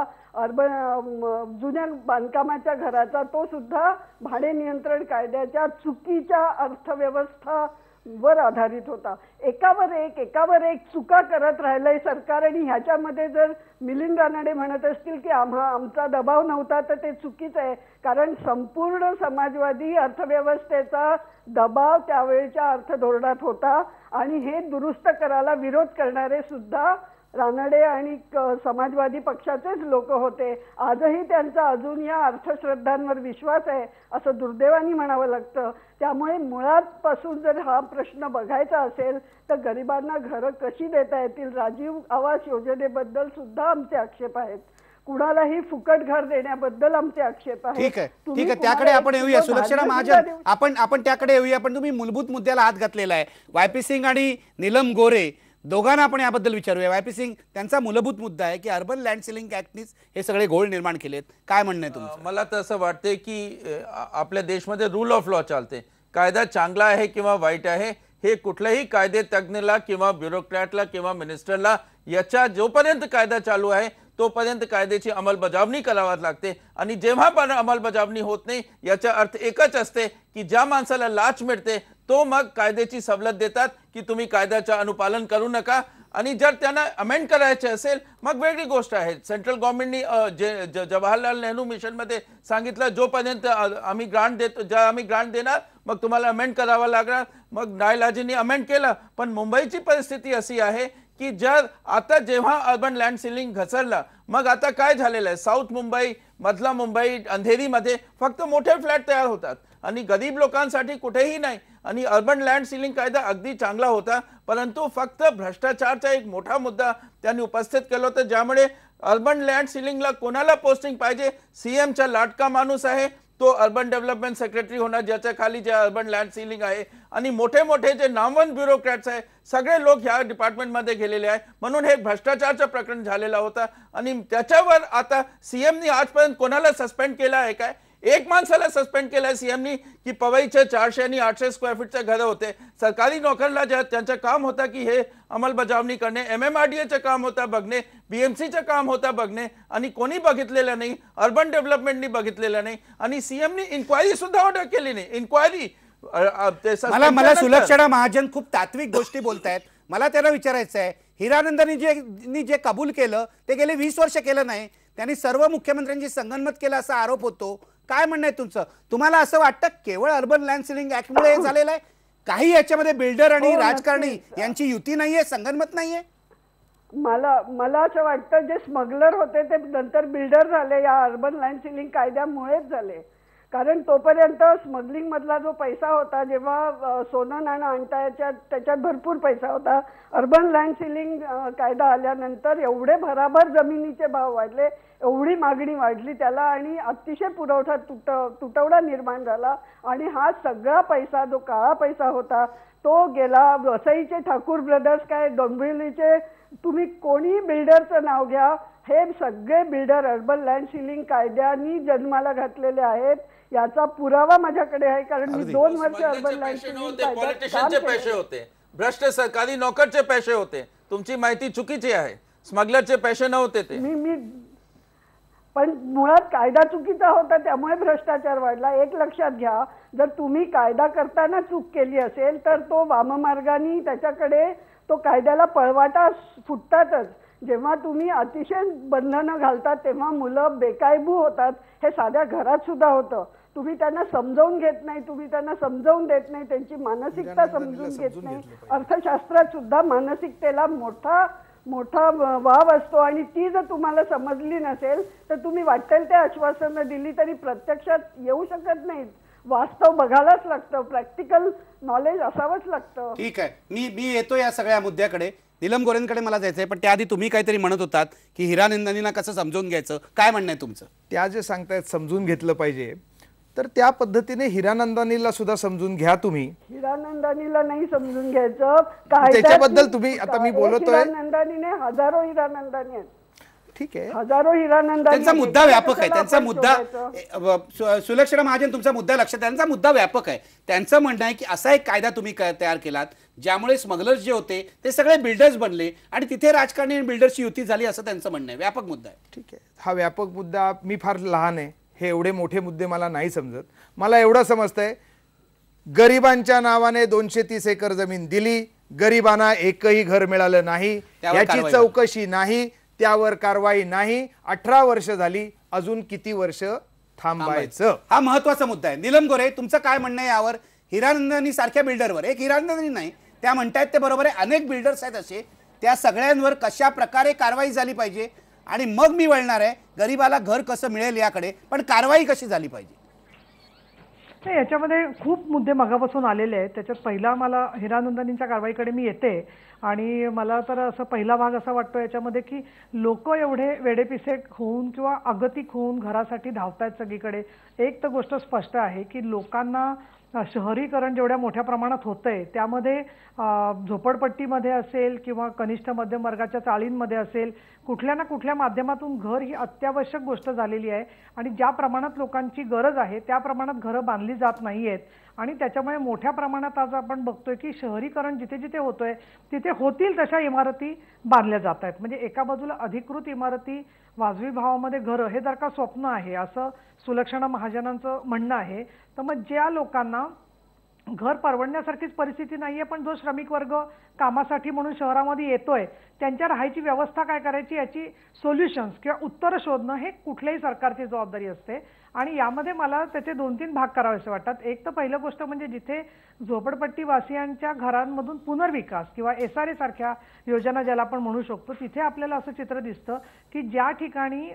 अर्बन जुन्या बांधकामाच्या घराचा, तो सुद्धा भाडे नियंत्रण कायद्याच्या चुकीच्या अर्थव्यवस्था वर आधारित होता. एकावर एक चुका करत राहिलंय सरकार. आणि ह्याच्यामध्ये जर मिलिंद रानडे म्हणत असतील की आमचा दबाव नव्हता तर ते चुकीचं आहे. कारण संपूर्ण समाजवादी अर्थव्यवस्थेचा दबाव त्यावेळेच्या अर्थधोरणात होता आणि हे दुरुस्त करायला विरोध करणारे सुद्धा रानडे आणि समाजवादी पक्षाचेच लोक होते. आजही त्यांचा अजून या अर्थश्रद्धांवर विश्वास आहे असं दुर्दैवाने म्हणावं लागतं. त्यामुळे मुळातपासून जर हा प्रश्न बघायचा असेल तर गरिबांना घरं कशी देता येतील, राजीव आवास योजनेबद्दल सुद्धा आमचे आक्षेप आहेत. कुणालाही फुकट घर देण्याबद्दल आमचे आक्षेप आहेत. ठीक आहे, त्याकडे आपण येऊया. सुलक्षणा महाजन, आपण त्याकडे येऊया. पण तुम्ही मूलभूत मुद्द्याला हात घातलेला आहे. वाय.पी. सिंग आणि नीलम गोरे दोघांना आपण याबद्दल विचारूया. वाय.पी. सिंग, त्यांचा मूलभूत मुद्दा आहे की अर्बन लँड सिलिंग ऍक्टनीच हे सगळे घोळ निर्माण केलेत. काय म्हणणं आहे तुमचं? मला तर असं वाटते की आपल्या देशमध्ये रूल ऑफ लॉ चालते. कायदा चांगला आहे किंवा वाईट आहे हे कुठल्याही कायदे तज्ञला किंवा ब्युरोक्रॅटला किंवा मिनिस्टरला याच्या जोपर्यंत कायदा चालू आहे तोपर्यंत कायद्याची अंमलबजावणी करावी लागते. आणि जेव्हा पण अंमलबजावणी होत नाही याचा अर्थ एकच असते की ज्या माणसाला लाच मिळते तो मग कायद्याची सवलत देतात की तुम्ही कायद्याचं अनुपालन करू नका. आणि जर त्यांना अमेंड करायचे असेल मग वेगळी गोष्ट आहे. सेंट्रल गव्हर्नमेंटनी जवाहरलाल नेहरू मिशनमध्ये सांगितलं जोपर्यंत आम्ही ग्रांट देतो, ज्या आम्ही ग्रांट देणार मग तुम्हाला अमेंड करावा लागणार, मग नाईलाजीने अमेंड केलं. पण मुंबईची परिस्थिती अशी आहे की जर आता जेव्हा अर्बन लँड सिलिंग घसरलं, मग आता काय झालेलं आहे, साऊथ मुंबई, मधला मुंबई, अंधेरीमध्ये फक्त मोठे फ्लॅट तयार होतात आणि गरीब लोकांसाठी कुठेही नाही. आणि अर्बन लँड सिलिंग कायदा अगदी चांगला होता, परंतु फक्त भ्रष्टाचारचा एक मोठा मुद्दा त्यांनी उपस्थित केला होता, ज्यामुळे अर्बन लँड सिलिंगला कोणाला पोस्टिंग पाहिजे, सीएमचा लाटका माणूस आहे तो अर्बन डेव्हलपमेंट सेक्रेटरी होणार, ज्याच्या खाली जे अर्बन लँड सिलिंग आहे, आणि मोठे मोठे जे नामवंत ब्युरोक्रॅट्स आहे सगळे लोक ह्या डिपार्टमेंटमध्ये गेलेले आहे. म्हणून हे भ्रष्टाचारचं प्रकरण झालेला होता. आणि त्याच्यावर आता सीएमनी आजपर्यंत कोणाला सस्पेंड केलं आहे काय? एक माणसाला सस्पेंड केलं आहे सीएमनी की पवईचे 400 आणि 800 स्क्वेअर फीटचे घरं होते. सरकारी नोकरला त्यांचं काम होतं की हे अंमलबजावणी करणे, MMRDAचं काम होतं बघणे, BMCचं काम होतं बघणे, आणि कोणी बघितलेलं नाही, अर्बन डेव्हलपमेंटनी बघितलेलं नाही, आणि सीएमनी इन्क्वायरी सुद्धा ऑर्डर केली नाही. इन्क्वायरी मला सुलक्षणा महाजन खूप तात्विक गोष्टी बोलतायत. मला त्यांना विचारायचं आहे, हिरानंदानी जे कबूल केलं ते गेले 20 वर्ष केलं नाही, त्यांनी सर्व मुख्यमंत्र्यांची संगनमत केलं असा आरोप होतो. काय म्हणणं आहे तुमचं? तुम्हाला असं वाटतं केवळ अर्बन लँड सिलिंग ऍक्टमुळे हे झालेलं आहे? काही याच्यामध्ये बिल्डर आणि राजकारणी यांची युती नाहीये, संगनमत नाहीये? मला असं वाटतं जे स्मगलर होते ते नंतर बिल्डर झाले या अर्बन लँड सिलिंग कायद्यामुळेच झाले. कारण तोपर्यंत स्मगलिंग मधला जो पैसा होता, जेव्हा सोनं नाणं आणता त्याच्यात भरपूर पैसा होता. अर्बन लँड सिलिंग कायदा आल्यानंतर एवढे भराभर जमिनीचे भाव वाढले, एवढी मागणी वाढली त्याला, आणि अतिशय पुरवठा तुटवडा निर्माण झाला. आणि हा सगळा पैसा जो काळा पैसा होता तो गेला. वसईचे ठाकूर ब्रदर्स काय, डोंबिवलीचे, तुम्ही कोणी बिल्डरचं नाव घ्या, हे सगळे बिल्डर अर्बन लँड सिलिंग कायद्यानी जन्माला घातलेले आहेत. याचा पुरावा माझ्याकडे आहे, कारण मी 2 वर्ष अर्बन लँड सिलिंग पॉलिटिशियनचे पैसे होते, भ्रष्ट सरकारी नोकरचे पैसे होते. तुमची माहिती चुकीची आहे, स्मगलरचे पैसे नव्हते ते. पण मुळात कायदा चुकीचा होता, त्यामुळे भ्रष्टाचार वाढला. एक लक्षात घ्या, जर तुम्ही कायदा करताना चूक केली असेल तर तो वाममार्गाने त्याच्याकडे तो कायद्याला पळवाटा फुटतातच. जेव्हा तुम्ही अतिशय बंधनं घालतात तेव्हा मुलं बेकायबू होतात. हे साध्या घरात सुद्धा होतं. तुम्ही त्यांना समजावून घेत नाही, तुम्ही त्यांना समजावून देत नाही, त्यांची मानसिकता समजून घेत नाही. अर्थशास्त्रात सुद्धा मानसिकतेला मोठा वाव असतो, आणि ती जर तुम्हाला समजली नसेल तर तुम्ही वाटेल ते आश्वासनं दिली तरी प्रत्यक्षात येऊ शकत नाहीत. वास्तव बघायलाच लागतं, प्रॅक्टिकल नॉलेज असावंच लागतं. ठीक आहे, मी येतो या सगळ्या मुद्द्याकडे. नीलम गोरेंकडे मला जायचंय, पण त्याआधी तुम्ही काहीतरी म्हणत होतात की हिरानंदानींना कसं समजून घ्यायचं, काय म्हणणं आहे तुमचं? त्या जे सांगतायत समजून घेतलं पाहिजे, तर त्या पद्धतीने हिरानंदानीला सुद्धा समजून घ्या. तुम्ही हिरानंदानीला नाही समजून घ्यायचं, त्याच्याबद्दल तुम्ही आता मी बोलतोय. हिरानंदानीने हजारो हिरानंदानी आहेत. ठीक आहे, हजारो हिरानंदानी. त्यांचा मुद्दा व्यापक आहे, त्यांचा मुद्दा सुलक्षणा महाजन तुमचा मुद्दा लक्षात, त्यांचा मुद्दा व्यापक आहे. त्यांचं म्हणणं आहे की असा एक कायदा तुम्ही तयार केलात ज्यामुळे स्मगलर्स जे होते ते सगळे बिल्डर्स बनले आणि तिथे राजकारणी आणि बिल्डर्सची युती झाली, असं त्यांचं म्हणणं आहे. व्यापक मुद्दा आहे. ठीक आहे, हा व्यापक मुद्दा, मी फार लहान आहे, हे एवढे मोठे मुद्दे मला नाही समजत. मला एवढं समजतंय, गरिबांच्या नावाने 230 एकर जमीन दिली, गरिबांना एकही घर मिळालं नाही, याची चौकशी नाही, त्यावर कारवाई नाही, 18 वर्ष झाली, अजून किती वर्ष थांबायचं? हा महत्वाचा मुद्दा आहे. नीलम गोरे, तुमचं काय म्हणणं आहे यावर? हिरानंदानी सारख्या बिल्डरवर, एक हिरानंदानी नाही, त्या म्हणतायत ते बरोबर आहे, अनेक बिल्डर्स आहेत असे, त्या सगळ्यांवर कशा प्रकारे कारवाई झाली पाहिजे, आणि मग मी वळणार आहे गरीबाला घर कसं मिळेल याकडे, पण कारवाई कशी झाली पाहिजे? याच्यामध्ये खूप मुद्दे मगापासून आलेले आहेत. त्याच्यात पहिला मला हिरानंदानींच्या कारवाईकडे मी येते, आणि मला तर असं पहिला भाग असा वाटतो याच्यामध्ये की लोक एवढे वेडेपिसे होऊन किंवा अगतिक होऊन घरासाठी धावतायत सगळीकडे. एक तर गोष्ट स्पष्ट आहे की लोकांना शहरीकरण जेवढ्या मोठ्या प्रमाणात होतंय त्यामध्ये झोपडपट्टीमध्ये असेल किंवा कनिष्ठ मध्यम वर्गाच्या चाळींमध्ये असेल, कुठल्या ना कुठल्या माध्यमातून घर ही अत्यावश्यक गोष्ट झालेली आहे, आणि ज्या प्रमाणात लोकांची गरज आहे त्या प्रमाणात घरं बांधली जात नाही आहेत, आणि त्याच्यामुळे मोठ्या प्रमाणात आज आपण बघतोय की शहरीकरण जिथे जिथे होतोय तिथे होतील तशा इमारती बांधल्या जात आहेत. म्हणजे एका बाजूला अधिकृत इमारती, वाजवी भावामध्ये घरं, हे जर का स्वप्न आहे असं सुलक्षणा महाजनांचं म्हणणं आहे, तर मग ज्या लोकांना घर परवडण्यासारखीच परिस्थिती नाहीये, पण जो श्रमिक वर्ग कामासाठी म्हणून शहरामध्ये येतोय त्यांच्या राहायची व्यवस्था काय करायची याची सोल्युशन्स किंवा उत्तरं शोधणं हे कुठल्याही सरकारची जबाबदारी असते. आणि यामध्ये मला त्याचे 2-3 भाग करावेसे वाटतात. एक तर पहिलं गोष्ट म्हणजे जिथे झोपडपट्टीवासियांच्या घरांमधून पुनर्विकास किंवा SRA सारख्या योजना ज्याला आपण म्हणू शकतो, तिथे आपल्याला असं चित्र दिसतं की ज्या ठिकाणी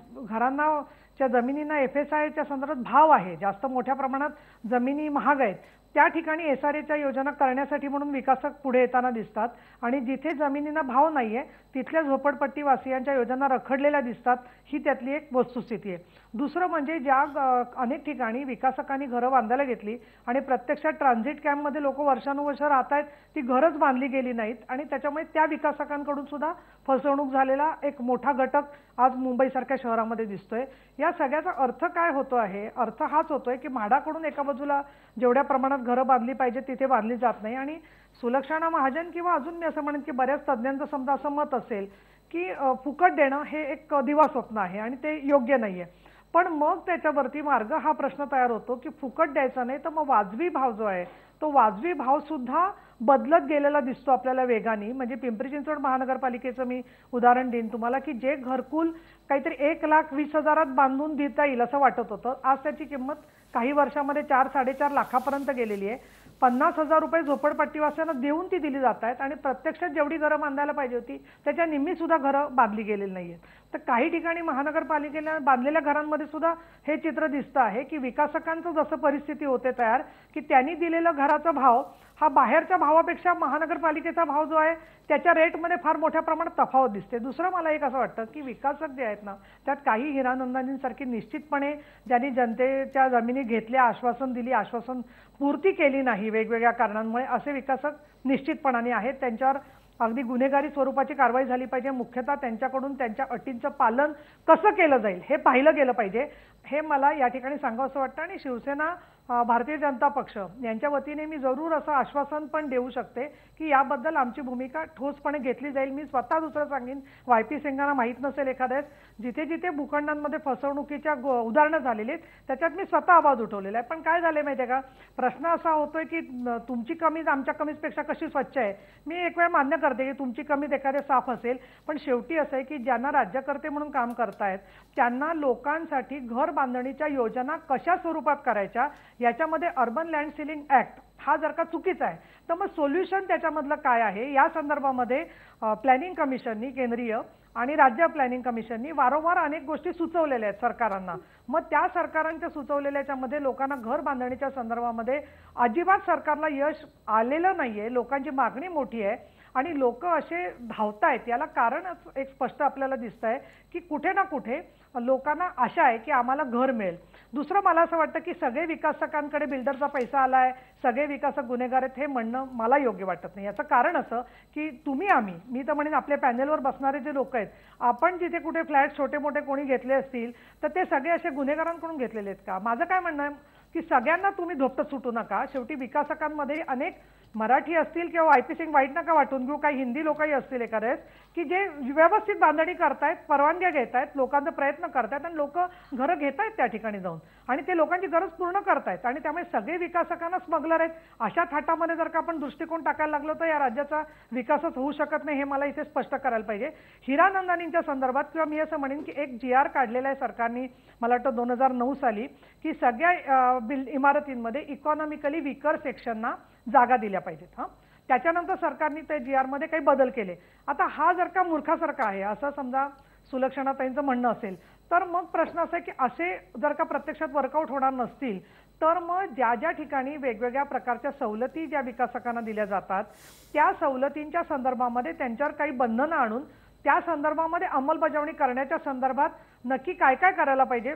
घरांच्या जमिनींना FSIच्या संदर्भात भाव आहे, जास्त मोठ्या प्रमाणात जमिनी महाग आहेत, त्या ठिकाणी SRAच्या योजना करण्यासाठी म्हणून विकासक पुढे येताना दिसतात. आणि जिथे जमिनींना भाव नाहीये तिथल्या झोपडपट्टीवासियांच्या योजना रखडलेल्या दिसतात. ही त्यातली एक वस्तुस्थिती आहे. दुसरं म्हणजे ज्या अनेक ठिकाणी विकासकांनी घरं बांधायला घेतली आणि प्रत्यक्षात ट्रान्झिट कॅम्पमध्ये लोक वर्षानुवर्ष राहत आहेत, ती घरच बांधली गेली नाहीत आणि त्याच्यामुळे त्या विकासकांकडून सुद्धा फसवणूक झालेला एक मोठा घटक आज मुंबईसारख्या शहरामध्ये दिसतोय. या सगळ्याचा अर्थ काय होतो आहे? अर्थ हाच होतोय की म्हाडाकडून एका बाजूला जेवढ्या प्रमाणात घरं बांधली पाहिजे तिथे बांधली जात नाही आणि सुलक्षणा महाजन किंवा अजून मी असं म्हणेन की बऱ्याच तज्ज्ञांचं समजा असं मत असेल की फुकट देणं हे एक दिवास्वप्न आहे आणि ते योग्य नाहीये. पण मग त्याच्यावरती मार्ग हा प्रश्न तयार होतो की फुकट द्यायचा नाही तर मग वाजवी भाव जो आहे तो वाजवी भाव सुद्धा बदलत गेलेला दिसतो आपल्याला वेगाने. म्हणजे पिंपरी चिंचवड महानगरपालिकेचं मी उदाहरण देईन तुम्हाला की जे घरकुल काहीतरी 1,20,000 बांधून देता येईल असं वाटत होतं, आज त्याची किंमत काही वर्षामध्ये 4-4.5 लाखापर्यंत गेलेली आहे. 50,000 रुपये झोपडपट्टीवासियांना देऊन ती दिली जात आहेत आणि प्रत्यक्षात जेवढी घरं बांधायला पाहिजे होती त्याच्या निम्मी सुद्धा घरं बांधली गेलेली नाहीयेत. तर काही ठिकाणी महानगरपालिकेला बांधलेल्या घरांमध्ये सुद्धा हे चित्र दिसतं आहे की विकासकांचं जसं परिस्थिती होते तयार की त्यांनी दिलेला घराचा भाव हा बाहेरच्या भावापेक्षा महानगरपालिकेचा भाव जो आहे त्याच्या रेटमध्ये फार मोठ्या प्रमाणात तफावत दिसते. दुसरं मला एक असं वाटतं की विकासक जे आहेत ना त्यात काही हिरानंदानींसारखी निश्चितपणे ज्यांनी जनतेच्या जमिनी घेतल्या, आश्वासन दिली, आश्वासन पूर्ती केली नाही वेगवेगळ्या कारणांमुळे, असे विकासक निश्चितपणाने आहेत. त्यांच्यावर अगदी गुन्हेगारी स्वरूपाची कारवाई झाली पाहिजे. मुख्यतः त्यांच्याकडून त्यांच्या अटींचं पालन कसं केलं जाईल हे पाहिलं गेलं पाहिजे, हे मला या ठिकाणी सांगावंसं वाटतं. आणि शिवसेना भारतीय जनता पक्ष यांच्या वतीने मी जरूर असं आश्वासन पण देऊ शकते की याबद्दल आमची भूमिका ठोसपणे घेतली जाईल. मी स्वतः दुसरं सांगेन, YP सिंगांना माहीत नसेल एखाद्यास, जिथे जिथे भूखंडांमध्ये फसवणुकीच्या उदाहरणं झालेली आहेत त्याच्यात मी स्वतः आवाज उठवलेला आहे. पण काय झाले माहिती आहे का, प्रश्न असा होतोय की तुमची कमीज आमच्या कमीजपेक्षा कशी स्वच्छ आहे. मी एक वेळ मान्य करते की तुमची कमीज एखाद्या साफ असेल, पण शेवटी असं आहे की ज्यांना राज्यकर्ते म्हणून काम करतायत त्यांना लोकांसाठी घर बांधणीच्या योजना कशा स्वरूपात करायच्या याच्यामध्ये अर्बन लँड सीलिंग ऍक्ट हा जर का चुकीचा आहे तर मग सोल्युशन त्याच्यामधलं काय आहे या संदर्भामध्ये प्लॅनिंग कमिशननी, केंद्रीय आणि राज्य प्लॅनिंग कमिशननी वारंवार अनेक गोष्टी सुचवलेल्या आहेत सरकारांना. मग त्या सरकारांच्या सुचवलेल्याच्यामध्ये लोकांना घर बांधणीच्या संदर्भामध्ये अजिबात सरकारला यश आलेलं नाहीये. लोकांची मागणी मोठी आहे आणि लोक असे धावतायत. याला कारणच एक स्पष्ट आपल्याला दिसतंय की कुठे ना कुठे लोकांना आशा आहे की आम्हाला घर मिळेल. दुसरं मला असं वाटतं की सगळे विकासकांकडे बिल्डरचा पैसा आलाय, सगळे विकासक गुन्हेगार आहेत, हे म्हणणं मला योग्य वाटत नाही. याचं कारण असं की तुम्ही मी तर म्हणेन आपल्या पॅनेलवर बसणारे जे लोक आहेत, आपण जिथे कुठे फ्लॅट छोटे मोठे कोणी घेतले असतील तर ते सगळे असे गुन्हेगारांकडून घेतलेले आहेत का? माझं काय म्हणणं आहे की सगळ्यांना तुम्ही धोपटत सुटू नका. शेवटी विकासकांमध्ये अनेक मराठी असतील किंवा YP सिंग वाईट नका वाटून घेऊ, काही हिंदी लोकही असतील एखाद्याच की जे व्यवस्थित बांधणी करतायत, परवानग्या घेत आहेत, लोकांचा प्रयत्न करतायत आणि लोक घरं घेत आहेत त्या ठिकाणी जाऊन आणि ते लोकांची गरज पूर्ण करतायत. आणि त्यामुळे सगळे विकासकांना स्मगलर आहेत. अशा थाटामध्ये जर का आपण दृष्टिकोन टाकायला लागलो तर या राज्याचा विकासच होऊ शकत नाही, हे मला इथे स्पष्ट करायला पाहिजे. हिरानंदानींच्या संदर्भात किंवा मी असं म्हणेन की एक GR काढलेला आहे सरकारने, मला वाटतं 2009 साली, की सगळ्या इमारतींमध्ये इकॉनॉमिकली वीकर सेक्शनना जागा दिल्या पाहिजेत. त्याच्यानंतर सरकारने त्या GR मध्ये काही बदल केले. आता हा जर का मूर्खासारखा आहे असं समजा सुलक्षणाताईंचं म्हणणं असेल तर मग प्रश्न असा आहे की असे जर का प्रत्यक्षात वर्कआउट होणार नसतील तर मग ज्या ज्या ठिकाणी वेगवेगळ्या प्रकारच्या सवलती ज्या विकासकांना दिल्या जातात त्या सवलतींच्या संदर्भामध्ये त्यांच्यावर काही बंधनं आणून त्या संदर्भामध्ये अंमलबजावणी करण्याच्या संदर्भात नक्की काय काय करायला पाहिजे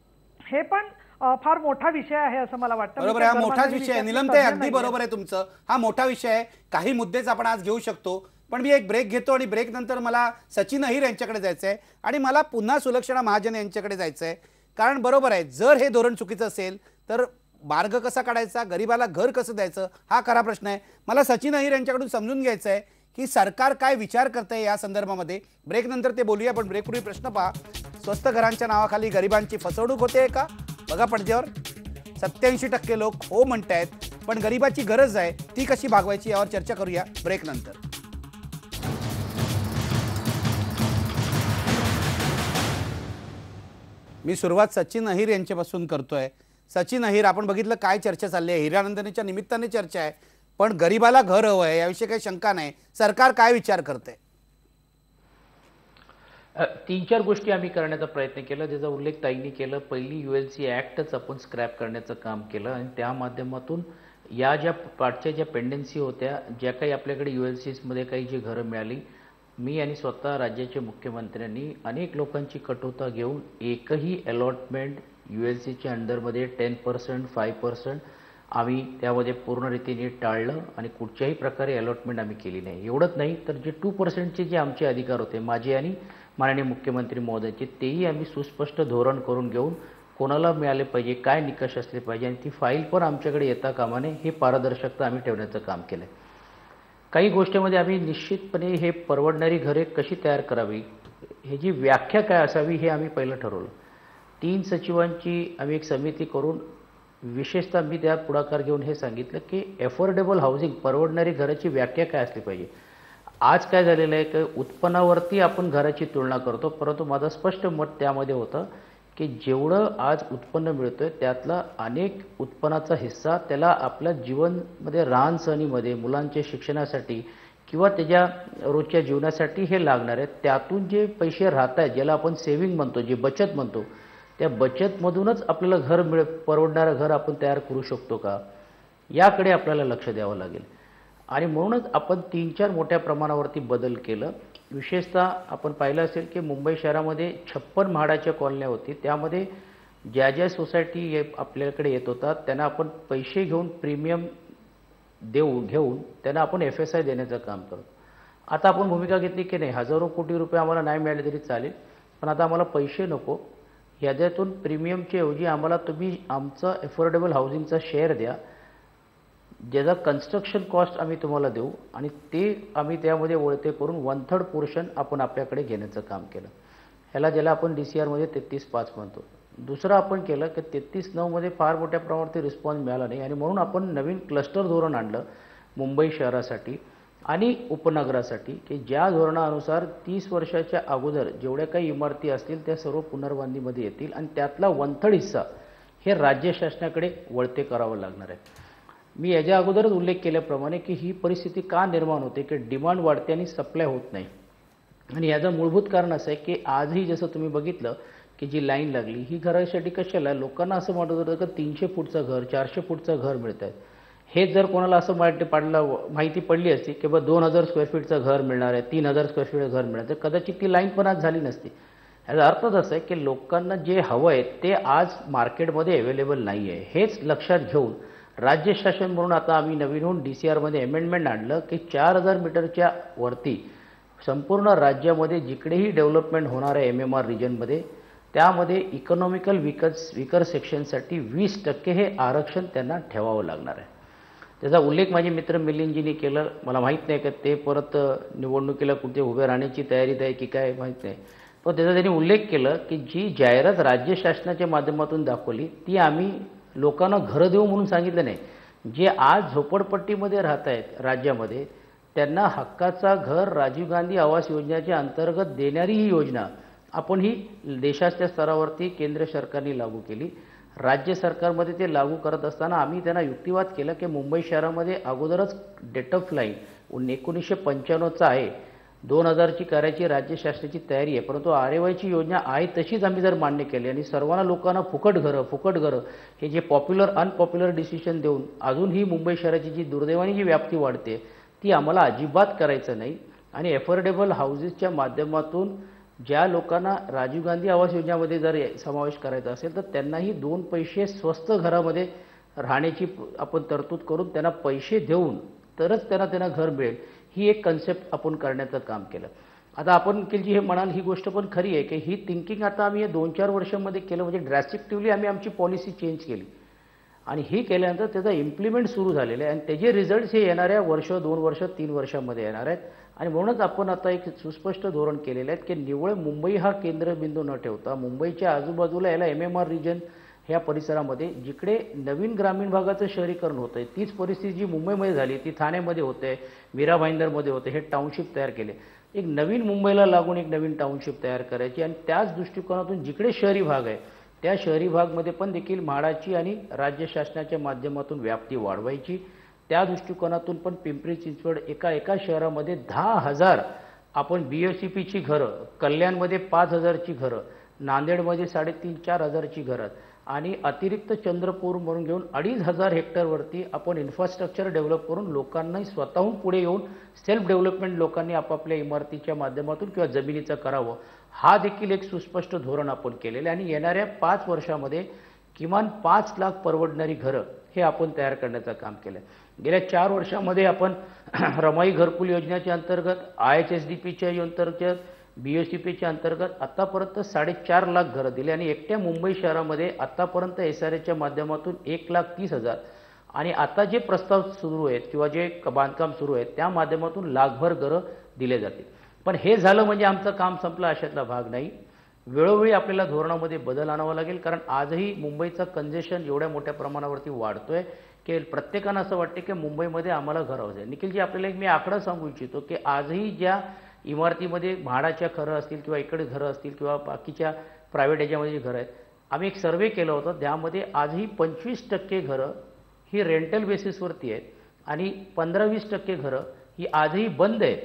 हे पण फार मोठा विषय आहे असं मला वाटतं. बरोबर आहे, हा मोठा विषय आहे नीलमताई, अगदी बरोबर आहे तुमचं. हा मोठा विषय आहे, काही मुद्देच आपण आज घेऊ शकतो. पण मी एक ब्रेक घेतो आणि ब्रेक नंतर मला सचिन अहिर यांच्याकडे जायचं आहे आणि मला पुन्हा सुलक्षणा महाजन यांच्याकडे जायचं आहे. कारण बरोबर आहे, जर हे धोरण चुकीचं असेल तर मार्ग कसा काढायचा, गरीबाला घर कसं द्यायचं हा खरा प्रश्न आहे. मला सचिन अहिर यांच्याकडून समजून घ्यायचं आहे की सरकार काय विचार करतंय या संदर्भामध्ये. ब्रेक नंतर ते बोलूया, पण ब्रेकपूर्वी प्रश्न पहा, स्वस्त घरांच्या नावाखाली गरिबांची फसवणूक होते का? बघा पडद्यावर 87% लोक हो म्हणतायत पण गरिबाची गरज आहे ती कशी भागवायची यावर चर्चा करूया ब्रेक नंतर. मी सुरुवात सचिन अहिर यांच्यापासून करतोय. सचिन अहिर, आपण बघितलं काय चर्चा चालली आहे. हिरानंदानीच्या निमित्ताने चर्चा आहे, पण गरिबाला घर हवं आहे याविषयी काही शंका नाही. सरकार काय विचार करते? 3-4 गोष्टी आम्ही करण्याचा प्रयत्न केला, ज्याचा उल्लेख ताईंनी केला. पहिली ULC ॲक्टच आपण स्क्रॅप करण्याचं काम केलं आणि त्या माध्यमातून या ज्या पाठच्या ज्या पेंडन्सी होत्या, ज्या काही आपल्याकडे ULCsमध्ये काही जी घरं मिळाली, मी आणि स्वतः राज्याचे मुख्यमंत्र्यांनी अनेक लोकांची कटुता घेऊन एकही अलॉटमेंट ULCच्या अंडरमध्ये 10%, 5% आम्ही त्यामध्ये पूर्ण रीतीने टाळलं आणि कुठच्याही प्रकारे अलॉटमेंट आम्ही केली नाही. एवढंच नाही तर जे 2%चे जे आमचे अधिकार होते माझे आणि माननीय मुख्यमंत्री महोदयाचे, तेही आम्ही सुस्पष्ट धोरण करून घेऊन कोणाला मिळाले पाहिजे, काय निकष असले पाहिजे आणि ती फाईल पण आमच्याकडे येता कामा नये, हे पारदर्शकता आम्ही ठेवण्याचं काम केलं आहे. काही गोष्टीमध्ये आम्ही निश्चितपणे हे परवडणारी घरे कशी तयार करावी, ह्याची व्याख्या काय असावी हे आम्ही पहिलं ठरवलं. 3 सचिवांची आम्ही एक समिती करून विशेषतः मी त्यात पुढाकार घेऊन हे सांगितलं की अफोर्डेबल हाऊसिंग, परवडणारी घराची व्याख्या काय असली पाहिजे. आज काय झालेलं आहे की उत्पन्नावरती आपण घराची तुलना करतो, परंतु माझं स्पष्ट मत त्यामध्ये होतं की जेवढं आज उत्पन्न मिळतोय त्यातला अनेक उत्पन्नाचा हिस्सा त्याला आपल्या जीवनमध्ये राहणसहानीमध्ये, मुलांच्या शिक्षणासाठी किंवा त्याच्या रोजच्या जीवनासाठी हे लागणार आहे. त्यातून जे पैसे राहत आहेत, ज्याला आपण सेव्हिंग म्हणतो, जे बचत म्हणतो, त्या बचतमधूनच आपल्याला घर परवडणारं घर आपण तयार करू शकतो का, याकडे आपल्याला लक्ष द्यावं लागेल. आणि म्हणूनच आपण 3-4 मोठ्या प्रमाणावरती बदल केलं. विशेषतः आपण पाहिलं असेल की मुंबई शहरामध्ये 56 म्हाडाच्या कॉलन्या होती, त्यामध्ये ज्या ज्या सोसायटी आपल्याकडे येत होतात त्यांना आपण पैसे घेऊन प्रीमियम घेऊन त्यांना आपण FSI देण्याचं काम करतो. आता आपण भूमिका घेतली की नाही, हजारो कोटी रुपये आम्हाला नाही मिळाले तरी चालेल, पण आता आम्हाला पैसे नको, ह्याच्यातून प्रीमियमच्या ऐवजी आम्हाला तुम्ही आमचं अफोर्डेबल हाऊसिंगचा शेअर द्या, ज्याचा कन्स्ट्रक्शन कॉस्ट आम्ही तुम्हाला देऊ आणि ते आम्ही त्यामध्ये वळते करून 1/3 पोर्शन आपण आपल्याकडे घेण्याचं काम केलं. ह्याला ज्याला आपण DCRमध्ये 33.5 म्हणतो. दुसरं आपण केलं की 33.9मध्ये फार मोठ्या प्रमाणावरती रिस्पॉन्स मिळाला नाही आणि म्हणून आपण नवीन क्लस्टर धोरण आणलं मुंबई शहरासाठी आणि उपनगरासाठी, की ज्या धोरणानुसार 30 वर्षाच्या अगोदर जेवढ्या काही इमारती असतील त्या सर्व पुनर्बांधणीमध्ये येतील आणि त्यातला 1/3 हिस्सा हे राज्य शासनाकडे वळते करावं लागणार आहे. मी याच्या अगोदरच उल्लेख केल्याप्रमाणे की ही परिस्थिती का निर्माण होते की डिमांड वाढते आणि सप्लाय होत नाही. आणि याचं मूलभूत कारण असं आहे की आजही जसं तुम्ही बघितलं की जी लाईन लागली ही घरासाठी कशाला, लोकांना असं वाटत होतं की 300 फूटचं घर, 400 फूटचं घर मिळत आहे. हे जर कोणाला असं माहिती पडली असती की बा 2000 स्क्वेअर फीटचं घर मिळणार आहे, 3000 स्क्वेअर फीटचं घर मिळणार, तर कदाचित ती लाईन पण आज झाली नसती. याचा अर्थच असं आहे की लोकांना जे हवं आहे ते आज मार्केटमध्ये अवेलेबल नाही आहे. हेच लक्षात घेऊन राज्य शासन म्हणून आता आम्ही नवीन DCRमध्ये अमेंडमेंट आणलं की 4000 मीटरच्या वरती संपूर्ण राज्यामध्ये जिकडेही डेव्हलपमेंट होणार आहे MMR रिजनमध्ये, त्यामध्ये इकॉनॉमिकल विकर सेक्शनसाठी 20% हे आरक्षण त्यांना ठेवावं लागणार आहे. त्याचा उल्लेख माझे मित्र मिलिंदजींनी केलं. मला माहीत नाही की ते परत निवडणुकीला कुठे उभे राहण्याची तयारीत आहे की काय माहीत नाही, पण त्याचा त्यांनी उल्लेख केलं की जी जाहिरात राज्य शासनाच्या माध्यमातून दाखवली ती आम्ही लोकांना घरं देऊ म्हणून सांगितलं नाही. जे आज झोपडपट्टीमध्ये राहत आहेत राज्यामध्ये त्यांना हक्काचा घर राजीव गांधी आवास योजनेच्या अंतर्गत देणारी ही योजना आपण ही देशाच्या स्तरावरती केंद्र सरकारने लागू केली. राज्य सरकारमध्ये ते लागू करत असताना आम्ही त्यांना युक्तिवाद केला की मुंबई शहरामध्ये अगोदरच डेट ऑफ लाईन 1995चा आहे, 2000ची करायची राज्य शासनाची तयारी आहे, परंतु RAYची योजना आहे तशीच आम्ही जर मान्य केली आणि सर्वांना लोकांना फुकट घरं हे जे अनपॉप्युलर डिसिशन देऊन अजून ही मुंबई शहराची जी दुर्दैवाने जी व्याप्ती वाढते ती आम्हाला अजिबात करायचं नाही. आणि अफोर्डेबल हाऊसेसच्या माध्यमातून ज्या लोकांना राजीव गांधी आवास योजनेमध्ये जर समावेश करायचा असेल तर त्यांनाही 2 पैसे स्वस्त घरामध्ये राहण्याची आपण तरतूद करून त्यांना पैसे देऊन तरच त्यांना घर मिळेल, ही एक कन्सेप्ट आपण करण्याचं काम केलं. आता आपण जी हे म्हणाल ही गोष्ट पण खरी आहे की ही थिंकिंग आता आम्ही 2-4 वर्षांमध्ये केलं, म्हणजे ड्रॅस्टिकटिव्हली आम्ही आमची पॉलिसी चेंज केली आणि ही केल्यानंतर त्याचा इम्प्लिमेंट सुरू झालेलं आहे आणि त्याचे रिझल्ट्स हे येणाऱ्या 1, 2 वर्ष, 3 वर्षांमध्ये येणार आहेत. आणि म्हणूनच आपण आता एक सुस्पष्ट धोरण केलेलं आहे की निव्वळ मुंबई हा केंद्रबिंदू न ठेवता मुंबईच्या आजूबाजूला याला MMR रिजन ह्या परिसरामध्ये जिकडे नवीन ग्रामीण भागाचं शहरीकरण होतंय तीच परिस्थिती जी मुंबईमध्ये झाली ती ठाण्यामध्ये होते, मीरा भाईंदरमध्ये होते. हे टाउनशिप तयार केले. एक नवीन मुंबईला लागून एक नवीन टाउनशिप तयार करायची आणि त्याच दृष्टिकोनातून जिकडे शहरी भाग आहे त्या शहरी भागमध्ये पण देखील म्हाडाची आणि राज्य शासनाच्या माध्यमातून व्याप्ती वाढवायची. त्या दृष्टिकोनातून पण पिंपरी चिंचवड एका शहरामध्ये 10,000 आपण BOCPची घरं, कल्याणमध्ये 5,000ची घरं, नांदेडमध्ये 3,500-4,000ची घरं आणि अतिरिक्त चंद्रपूर म्हणून घेऊन 2,500 हेक्टरवरती आपण इन्फ्रास्ट्रक्चर डेव्हलप करून लोकांना स्वतःहून पुढे येऊन सेल्फ डेव्हलपमेंट लोकांनी आपापल्या इमारतीच्या माध्यमातून किंवा जमिनीचं करावं. हा देखील एक सुस्पष्ट धोरण आपण केलेलं आहे आणि येणाऱ्या 5 वर्षामध्ये किमान 5 लाख परवडणारी घरं हे आपण तयार करण्याचं काम केलं. गेल्या 4 वर्षामध्ये आपण रमाई घरकुल योजनेच्या अंतर्गत, IHSDPच्या अंतर्गत, BOCPच्या अंतर्गत आतापर्यंत 4.5 लाख घरं दिली आणि एकट्या मुंबई शहरामध्ये आतापर्यंत SRAच्या माध्यमातून 1,30,000 आणि आता जे प्रस्ताव सुरू आहेत किंवा जे बांधकाम सुरू आहेत त्या माध्यमातून लाखभर घरं दिले जातील. पण हे झालं म्हणजे आमचं काम संपलं अशातला भाग नाही. वेळोवेळी आपल्याला धोरणामध्ये बदल आणावा लागेल, कारण आजही मुंबईचं कंजेशन एवढ्या मोठ्या प्रमाणावरती वाढतोय की प्रत्येकानं असं वाटते की मुंबईमध्ये आम्हाला घर हवं आहे. निखिलजी, आपल्याला एक मी आकडा सांगू इच्छितो की आजही ज्या इमारतीमध्ये म्हाडाच्या घरं असतील किंवा इकडे घरं असतील किंवा बाकीच्या प्रायव्हेट याच्यामध्ये जी घरं आहेत, आम्ही एक सर्वे केलं होतं त्यामध्ये आजही 25% घरं ही रेंटल बेसिसवरती आहेत आणि 15-20% घरं ही आजही बंद आहेत.